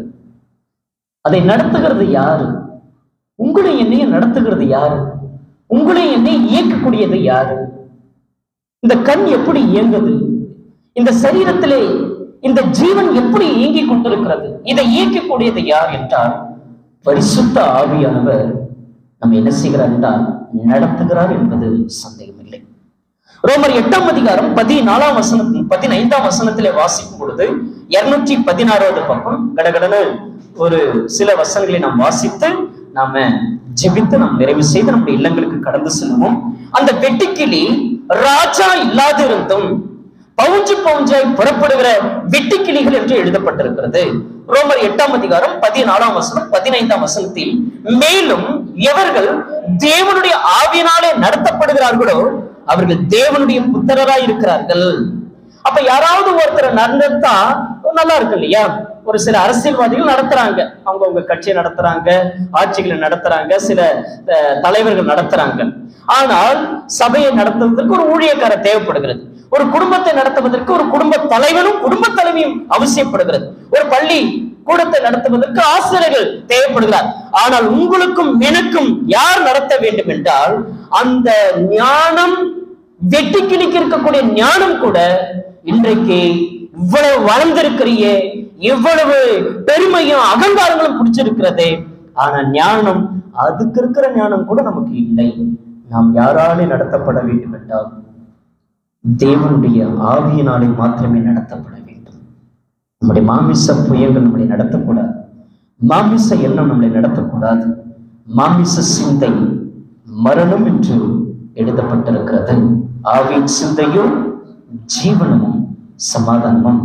அதை நடத்துகிறது யாரு? உங்களை என்னைய நடத்துகிறது யாரு? உங்களை என்னை இயக்கக்கூடியது யாரு? இந்த கண் எப்படி இயங்குது? இந்த சரீரத்திலே இந்த ஜீவன் எப்படி இயங்கிக் கொண்டிருக்கிறது? இதை இயக்கக்கூடியது யார் என்றால் பரிசுத்த ஆவியானவர் நம்ம என்ன செய்கிறார் என்றால் நடத்துகிறார் என்பது சந்தேகமில்லை. ரோமர் எட்டாம் அதிகாரம் பதினாலாம் வசனத்தின் பதினைந்தாம் வசனத்திலே வாசிக்கும் பொழுது இருநூற்றி பதினாறாவது பக்கம் கடகடன ஒரு சில வசனங்களை நாம் வாசித்து நாம ஜெபித்து நாம் நிறைவு செய்து நம்முடைய இல்லங்களுக்கு கடந்து செல்வோம். அந்த வெட்டுக்கிளி ராஜா இல்லாது இருந்தும் பவுஞ்சு பவுஞ்சாய் புறப்படுகிற வெட்டுக்கிளிகள் என்று எழுதப்பட்டிருக்கிறது. ரோமர் எட்டாம் அதிகாரம் பதினாலாம் வசனம் பதினைந்தாம் வசனத்தில், மேலும் எவர்கள் தேவனுடைய ஆவியினாலே நடத்தப்படுகிறார்களோ அவர்கள் தேவனுடைய புத்திரராய் இருக்கிறார்கள். அப்ப யாராவது ஒருத்தரை நடந்தா நல்லா இருக்கு இல்லையா? ஒரு சில அரசியல்வாதிகள் நடத்துறாங்க, அவங்க அவங்க கட்சியை நடத்துறாங்க, ஆட்சிகளை நடத்துறாங்க, சில தலைவர்கள் நடத்துறாங்க. ஆனால் சபையை நடத்துவதற்கு ஒரு ஊழியக்காரர் தேவைப்படுகிறது. ஒரு குடும்பத்தை நடத்துவதற்கு ஒரு குடும்ப தலைவனும் குடும்ப தலைவியும் அவசியப்படுகிறது. ஒரு பள்ளி கூடத்தை நடத்துவதற்கு ஆசிரியர்கள் தேவைப்படுகிறார். ஆனால் உங்களுக்கும் எனக்கும் யார் நடத்த வேண்டும் என்றால் அந்த ஞானம், வெட்டுக்கிளிக்கு இருக்கக்கூடிய ஞானம் கூட இன்றைக்கு இவ்வளவு வளர்ந்திருக்கிறியே, இவ்வளவு பெருமையும் அகங்காரங்களும் பிடிச்சிருக்கிறதே, ஆனா ஞானம், அதுக்கு இருக்கிற ஞானம் கூட நமக்கு இல்லை. நாம் யாராலே நடத்தப்பட வேண்டும் என்றால், தேவனுடைய ஆவியினாலே மாத்திரமே நடத்தப்பட வேண்டும். நம்முடைய மாமிச புயங்கள் நம்மளை நடத்தக்கூடாது. மாமிச எண்ணம் நம்மளை நடத்தக்கூடாது. மாமிச சிந்தை மரணம் என்று எழுதப்பட்டிருக்கிறது. ஆவியின் சிந்தையோ ஜீவனமும் சமாதானமும்.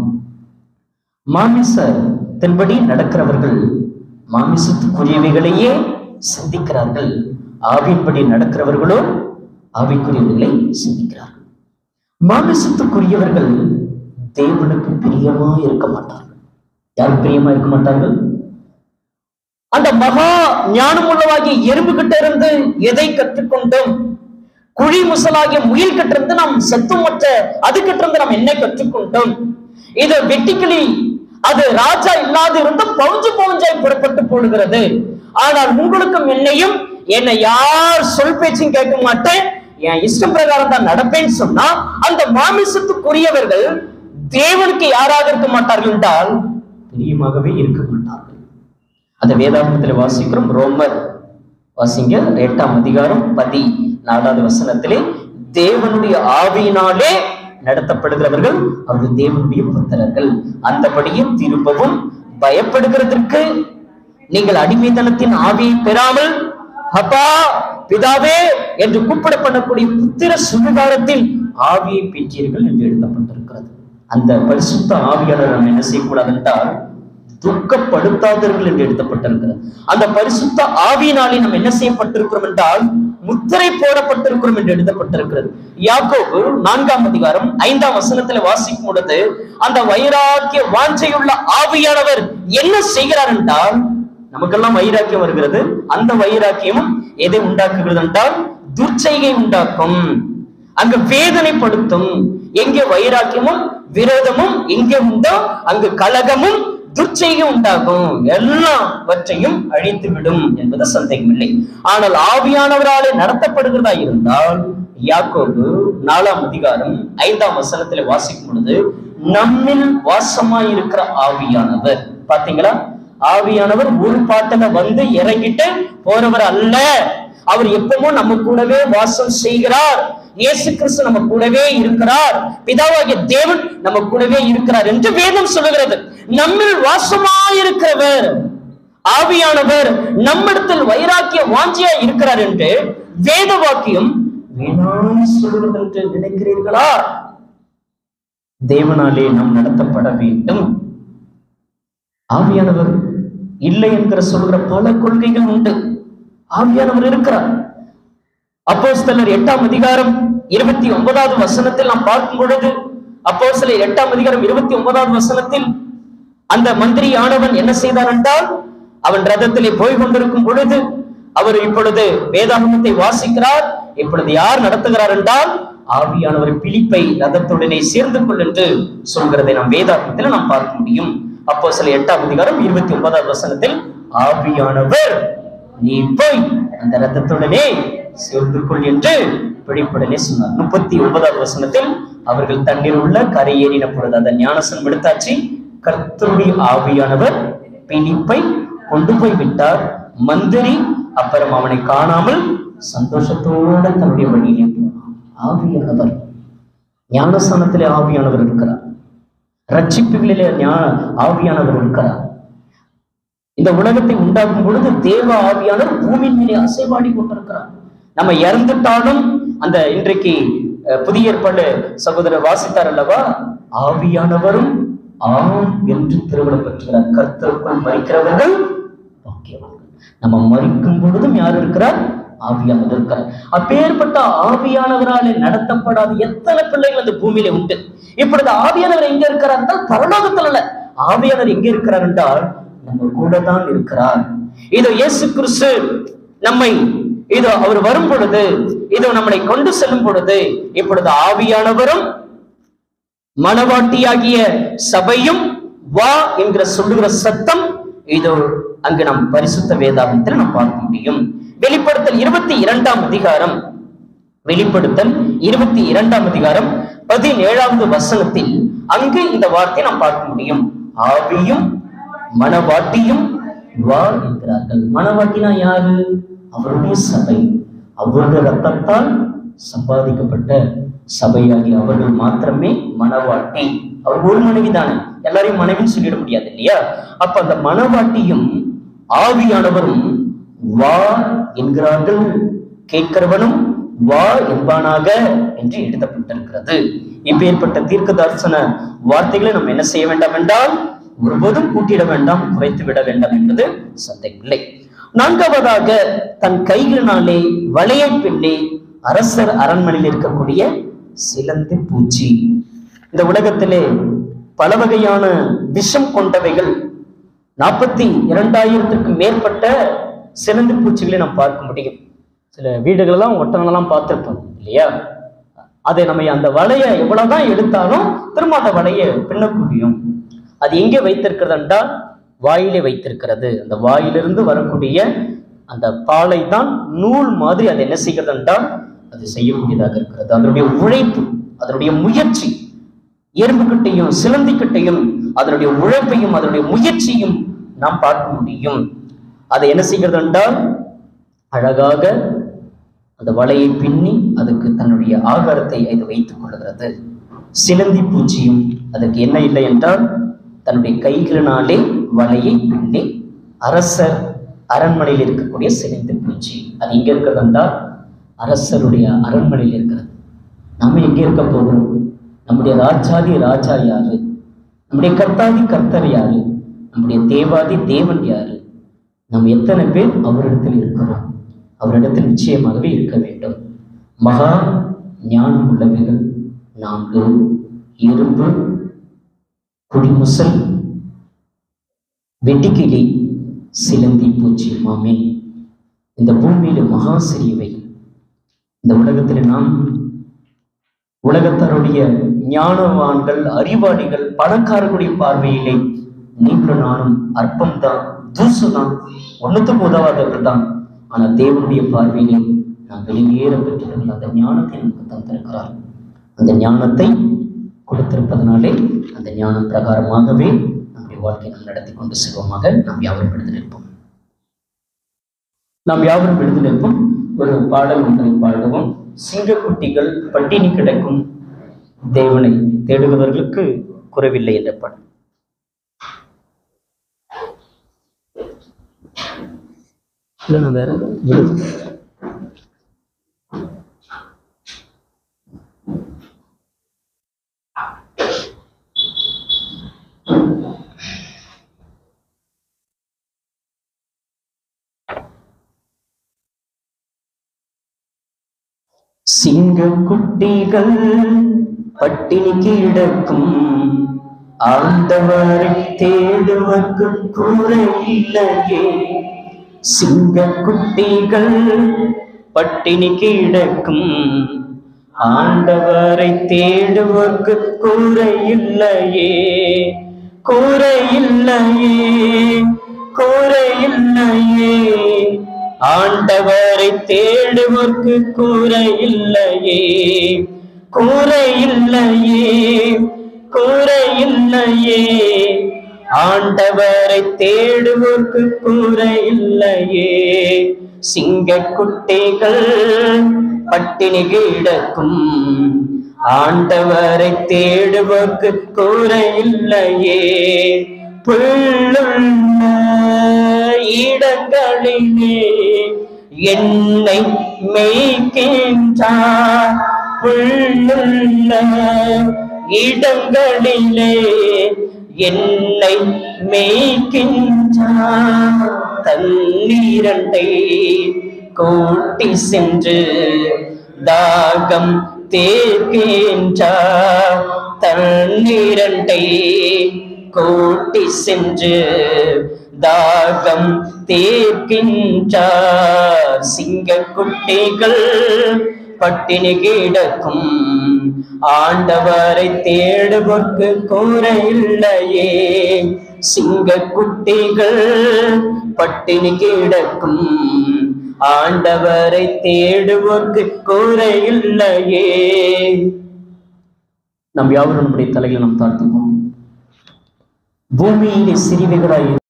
மாமிசத்தின்படி நடக்கிறவர்கள் மாமிசத்துக்குரியவைகளையே சிந்திக்கிறார்கள். ஆவியின்படி நடக்கிறவர்களோ ஆவிக்குரியவர்களை சிந்திக்கிறார்கள். மாமிசத்துக்குரியவர்கள் தேவனுக்கு பிரியமா இருக்க மாட்டார்கள். யார் பிரியமா இருக்க மாட்டார்கள்? அந்த மகா ஞானம் உள்ளவாகிய எறும்பு கிட்ட இருந்து எதை கற்றுக்கொண்டோம்? குழி முசலாகிய முயல் கிட்ட இருந்து நாம் சத்துமற்ற அது கிட்ட இருந்து நாம் என்ன கற்றுக்கொண்டோம்? இது வெட்டிக்கிளி, அது ராஜா இல்லாது இருந்து பவுஞ்சு பவுஞ்சாய் புறப்பட்டு போடுகிறது. ஆனால் உங்களுக்கும் என்னையும் என்னை யார் சொல் பேச்சும் கேட்க மாட்டேன், என் இஷ்டம் பிரகாரம் தான் நடப்பேன்னு சொன்னா அந்த மாமிசத்துக்குரியவர்கள் தேவனுக்கு யாராக இருக்க மாட்டார்கள் என்றால் பிரியமாகவே இருக்க மாட்டார்கள். அந்த வேதாகமத்தில் வாசிக்கிறோம். ரோமர் வாசிங்க, எட்டாம் அதிகாரம் பதி நாலாவது வசனத்திலே, தேவனுடைய ஆவியினாலே நடத்தப்படுகிறவர்கள் அவர்கள் தேவனுடைய புத்திரர்கள். அந்தபடியும் திரும்பவும் பயப்படுகிறதற்கு நீங்கள் அடிமைத்தனத்தின் ஆவியை பெறாமல் அப்பா பிதாவே என்று கூப்பிடப்படக்கூடிய புத்திர சுவிகாரத்தில் ஆவியை பெற்றீர்கள் என்று எழுதப்பட்டிருக்கிறது. அந்த பரிசுத்த ஆவியாளர் நம்ம என்ன செய்யக்கூடாது என்றால் துக்கப்படுத்தாதீர்கள் என்று எழுதப்பட்டிருக்கிறது. அந்த பரிசுத்த ஆவியினாலே நம்ம என்ன செய்யப்பட்டிருக்கிறோம் என்றால் முத்திரை போடப்பட்டிருக்கிறோம் என்று எழுதப்பட்டிருக்கிறது. யாக்கோபு நான்காம் அதிகாரம் ஐந்தாம் வசனத்தில் வாசிக்கும் பொழுது அந்த வைராக்கிய வாஞ்சையுள்ள ஆவியானவர் என்ன செய்கிறார் என்றால், நமக்கெல்லாம் வைராக்கியம் வருகிறது. அந்த வைராக்கியமும் எதை உண்டாக்குகிறது என்றால் துர்ச்செய்கை உண்டாக்கும், அங்கு வேதனைப்படுத்தும். எங்கே வைராக்கியமும் விரோதமும் எங்கே உண்டோ அங்கு கலகமும் துர்ச்செய்கை உண்டாகும், எல்லாவற்றையும் அழித்து விடும் என்பது சந்தேகமில்லை. ஆனால் ஆவியானவராலே நடத்தப்படுகிறதா இருந்தால் யாக்கோபு நாலாம் அதிகாரம் ஐந்தாம் வசனத்தில் வாசிக்கும் பொழுது நம்மில் வாசமாயிருக்கிற ஆவியானவர், பாத்தீங்களா, ஆவியானவர் ஒரு பாட்டுல வந்து இறங்கிட்டு போறவர் அல்ல. அவர் எப்பவும் நம்ம கூடவே வாசம் செய்கிறார். இயேசு கிறிஸ்து நம்ம கூடவே இருக்கிறார். பிதாவாகிய தேவன் நம்ம கூடவே இருக்கிறார் என்று வேதம் சொல்லுகிறது. நம்மில் வாசமாயிருக்கிறவர் ஆவியானவர் நம்மிடத்தில் வைராக்கிய வாஞ்சியா இருக்கிறார் என்று வேத வாக்கியம் வேணாம் சொல்லுகிறது என்று நினைக்கிறீர்களா? தேவனாலே நாம் நடத்தப்பட வேண்டும். ஆவியானவர் இல்லை என்கிற சொல்கிற பல கொள்கைகள் உண்டு. ஆவியானவர் இருக்கிறார். அப்போஸ்தலர் எட்டாம் அதிகாரம் இருபத்தி ஒன்பதாவது வசனத்தில் நாம் பார்க்கும் பொழுது, அப்போஸ்தலர் எட்டாம் அதிகாரம் இருபத்தி ஒன்பதாவது வசனத்தில் அந்த மந்திரி ஆனவன் என்ன செய்தார் என்றால், அவன் ரதத்திலே போய் கொண்டிருக்கும் பொழுது அவர் இப்பொழுது வேதாகமத்தை வாசிக்கிறார். இப்பொழுது யார் நடத்துகிறார் என்றால் ஆவியானவர் பிலிப்பை ரதத்துடனே சேர்ந்து கொள் என்று சொல்கிறதை நாம் வேதாகமத்தில் நாம் பார்க்க முடியும். அப்போஸ்தலர் எட்டாம் அதிகாரம் இருபத்தி ஒன்பதாவது வசனத்தில் ஆவியானவர் நீ போய் அந்த ரத்தத்துடனே சேர்ந்து கொள் என்று பிடிப்புடனே சொன்னார். முப்பத்தி ஒன்பதாவது வசனத்தில் அவர்கள் தண்ணீர் உள்ள கரையேறின பொழுது அந்த ஞானசனம் எடுத்தாச்சு. கர்த்தருடைய ஆவியானவர் பிலிப்பை கொண்டு போய் விட்டார். மந்திரி அப்புறம் அவனை காணாமல் சந்தோஷத்தோடு தன்னுடைய வழியிலே போனான். ஆவியானவர், ஞானஸ்தானத்திலே ஆவியானவர் இருக்கிறார். ரட்சிப்புகளிலே ஆவியானவர் இருக்கிறார். இந்த உலகத்தை உண்டாக்கும் பொழுது தேவ ஆவியானவர் பூமியின் மீது அசைவாடி கொண்டிருக்கிறார். நம்ம இறந்துட்டாலும் அந்த இன்றைக்கு புதிய ஏற்பாடு சகோதரர் வாசித்தார் அல்லவா, ஆவியானவரும் ஆம் என்று திருவிழம் பெற்றுகிறார். கர்த்தருக்குள் மரிக்கிறவர்கள் பாக்கியவான்கள். நம்ம மரிக்கும் பொழுதும் யார் இருக்கிறார்? ஆவியானவர் இருக்கிறார். அப்பேற்பட்ட ஆவியானவராலே நடத்தப்படாத எத்தனை பிள்ளைகள் அந்த பூமியில உண்டு. இப்பொழுது ஆவியானவர் எங்க இருக்கிறார் என்றால் பரலோகத்தில் அல்ல. ஆவியானவர் எங்க இருக்கிறார் என்றால் நம்ம கூட தான் இருக்கிறார். இதோ இயேசு கிறிஸ்து நம்மை இதோ அவர் வரும் பொழுது, இதோ நம்மளை கொண்டு செல்லும் பொழுது இப்பொழுது ஆவியானவரும் மனவாட்டியாகிய சபையும் வா என்கிற சொல்லுகிற சத்தம் இதோ அங்கு நாம் பரிசுத்த வேதாகமத்தில் நாம் பார்க்க முடியும். வெளிப்படுத்தல் இருபத்தி இரண்டாம் அதிகாரம் வெளிப்படுத்தல் இருபத்தி இரண்டாம் அதிகாரம் பதினேழாவது வசனத்தில் அங்கு இந்த வார்த்தை நாம் பார்க்க முடியும். ஆவியும் மனவாட்டியும் வா என்கிறார்கள். மனவாட்டினா யாரு? அவருடைய சபை, அவருடைய ரத்தத்தால் சம்பாதிக்கப்பட்ட சபையாகி அவர்கள் மாத்திரமே மனவாட்டி அவர் ஒரு மனைவி தானே, எல்லாரையும் மனைவின்னு சொல்லிட முடியாது இல்லையா? அப்ப அந்த மணவாட்டியும் ஆவியானவரும் வா என்கிறார்கள், கேட்கிறவனும் வா என்பானாக என்று எழுதப்பட்டிருக்கிறது. இப்பேற்பட்ட தீர்க்க தரிசன வார்த்தைகளை நம்ம என்ன செய்ய வேண்டாம் என்றால் ஒருபோதும் கூட்டிட வேண்டாம், குறைத்து விட வேண்டாம் என்பது சந்தேகமில்லை. நான்காவதாக, தன் கைகளினாலே வளையை பின்னி அரசர் அரண்மனையில் இருக்கக்கூடிய சிலந்தி பூச்சி. இந்த உலகத்திலே பல வகையான விஷம் கொண்டவைகள், நாற்பத்தி இரண்டாயிரத்திற்கும் மேற்பட்ட சிலந்தி பூச்சிகளை நாம் பார்க்க முடியும். சில வீடுகளெல்லாம் ஒட்டனெல்லாம் பார்த்துருப்போம் இல்லையா? அதை நம்ம அந்த வலையை எவ்வளவுதான் எடுத்தாலும் திரும்ப அந்த வலையை பின்னக்கூடியும். அது எங்கே வைத்திருக்கிறது என்றால் வாயிலே வைத்திருக்கிறது. அந்த வாயிலிருந்து வரக்கூடிய அந்த பாலை தான் நூல் மாதிரி அதை என்ன செய்கிறது என்றால் அது செய்யக்கூடியதாக இருக்கிறது. அதனுடைய உழைப்பு, அதனுடைய முயற்சி, எறும்புக்கிட்டையும் சிலந்திக்கிட்டையும் அதனுடைய உழைப்பையும் அதனுடைய முயற்சியும் நாம் பார்க்க முடியும். அதை என்ன செய்கிறது என்றால் அழகாக அந்த வலையை பின்னி அதுக்கு தன்னுடைய ஆகாரத்தை அது வைத்துக் கொள்கிறது. சிலந்தி பூச்சியும் அதற்கு என்ன இல்லை என்றால் தன்னுடைய கைகளினாலே வலையை பின்னி அரசர் அரண்மனையில் இருக்கக்கூடிய சிலந்தி பூச்சி. அது எங்க இருக்கிறது என்றால் அரசருடைய அரண்மனையில் இருக்கிறது. நம்ம எங்க இருக்க போகிறோம்? நம்முடைய ராஜாதி ராஜா யாரு? நம்முடைய கர்த்தாதி கர்த்தர் யாரு? நம்முடைய தேவாதி தேவன் யாரு? நாம் எத்தனை பேர் அவரிடத்தில் இருக்கிறோம்? அவரிடத்தில் நிச்சயமாகவே இருக்க வேண்டும். மகா ஞானம் உள்ளவைகள் நான்கு: எறும்பு, குடிமுசல், வெட்டிக்கிளி, சிலந்தி பூச்சி. மாமே, இந்த பூமியில மகா சிறியவை. இந்த உலகத்தில் நாம் உலகத்தாருடைய ஞானவான்கள், அறிவாளிகள், பணக்காரர்களுடைய பார்வையிலே நீங்களும் நானும் அற்பம்தான், தூசுதான், ஒன்றுத்துக்கு உதவாதவர்கள் தான். ஆனால் தேவனுடைய பார்வையிலே நாம் வெளியேற பெற்றவர்கள். அந்த ஞானத்தை நமக்கு தந்திருக்கிறார். அந்த ஞானத்தை கொடுத்திருப்பதனாலே அந்த ஞானம் பிரகாரமாகவே நம்முடைய வாழ்க்கையை நாம் நடத்தி கொண்டு செல்வமாக நாம் யாவரும் எழுதி நிற்போம். நாம் யாவரும் எழுதி நிற்போம். ஒரு பாடல் ஒன்றை பாடுவோம். சிங்கக்குட்டிகள் பட்டினி கிடக்கும் தேவனை தேடுபவர்களுக்கு குறைவில்லை என்ற பாடல். இல்லைன்னா வேற விடுது. சிங்கக்குட்டிகள் பட்டினி கிடக்கும் ஆண்டவரை தேடுவதற்கு குறையில்லையே. சிங்கக்குட்டிகள் பட்டினி கிடக்கும் ஆண்டவரை தேடுவதற்கு குறையில்லையே, குறையில்லையே, குறையில்லையே. ஆண்டவரை தேடுவதற்கு குறையில்லையே, குறையில்லையே, குறையில்லையே. ஆண்டவரை தேடுவதற்கு குறையில்லையே. சிங்கக்குட்டிகள் பட்டினி கிடக்கும் ஆண்டவரை தேடுவதற்கு குறையில்லையே. புல்லுள்ள இடங்களிலே என்னை மேய்க்கின்றார். புல்லுள்ள இடங்களிலே என்னை மேய்க்கின்றார். தண்ணீரண்டை கூட்டி சென்று தாகம் தீர்க்கின்றார். தண்ணீரண்டை கூட்டி சென்று தாகம் தீர்க்கின்றார். சிங்கக்குட்டிகள் பட்டினி கிடக்கும் ஆண்டவரை தேடுவதற்கு குறையில்லையே. சிங்கக்குட்டிகள் பட்டினி கிடக்கும் ஆண்டவரை தேடுவதற்கு குறையில்லையே. நம் யாவரும் நம்முடைய தலையில் நாம் தாழ்த்துவோம். பூமியிலே சிறியவைகளாய்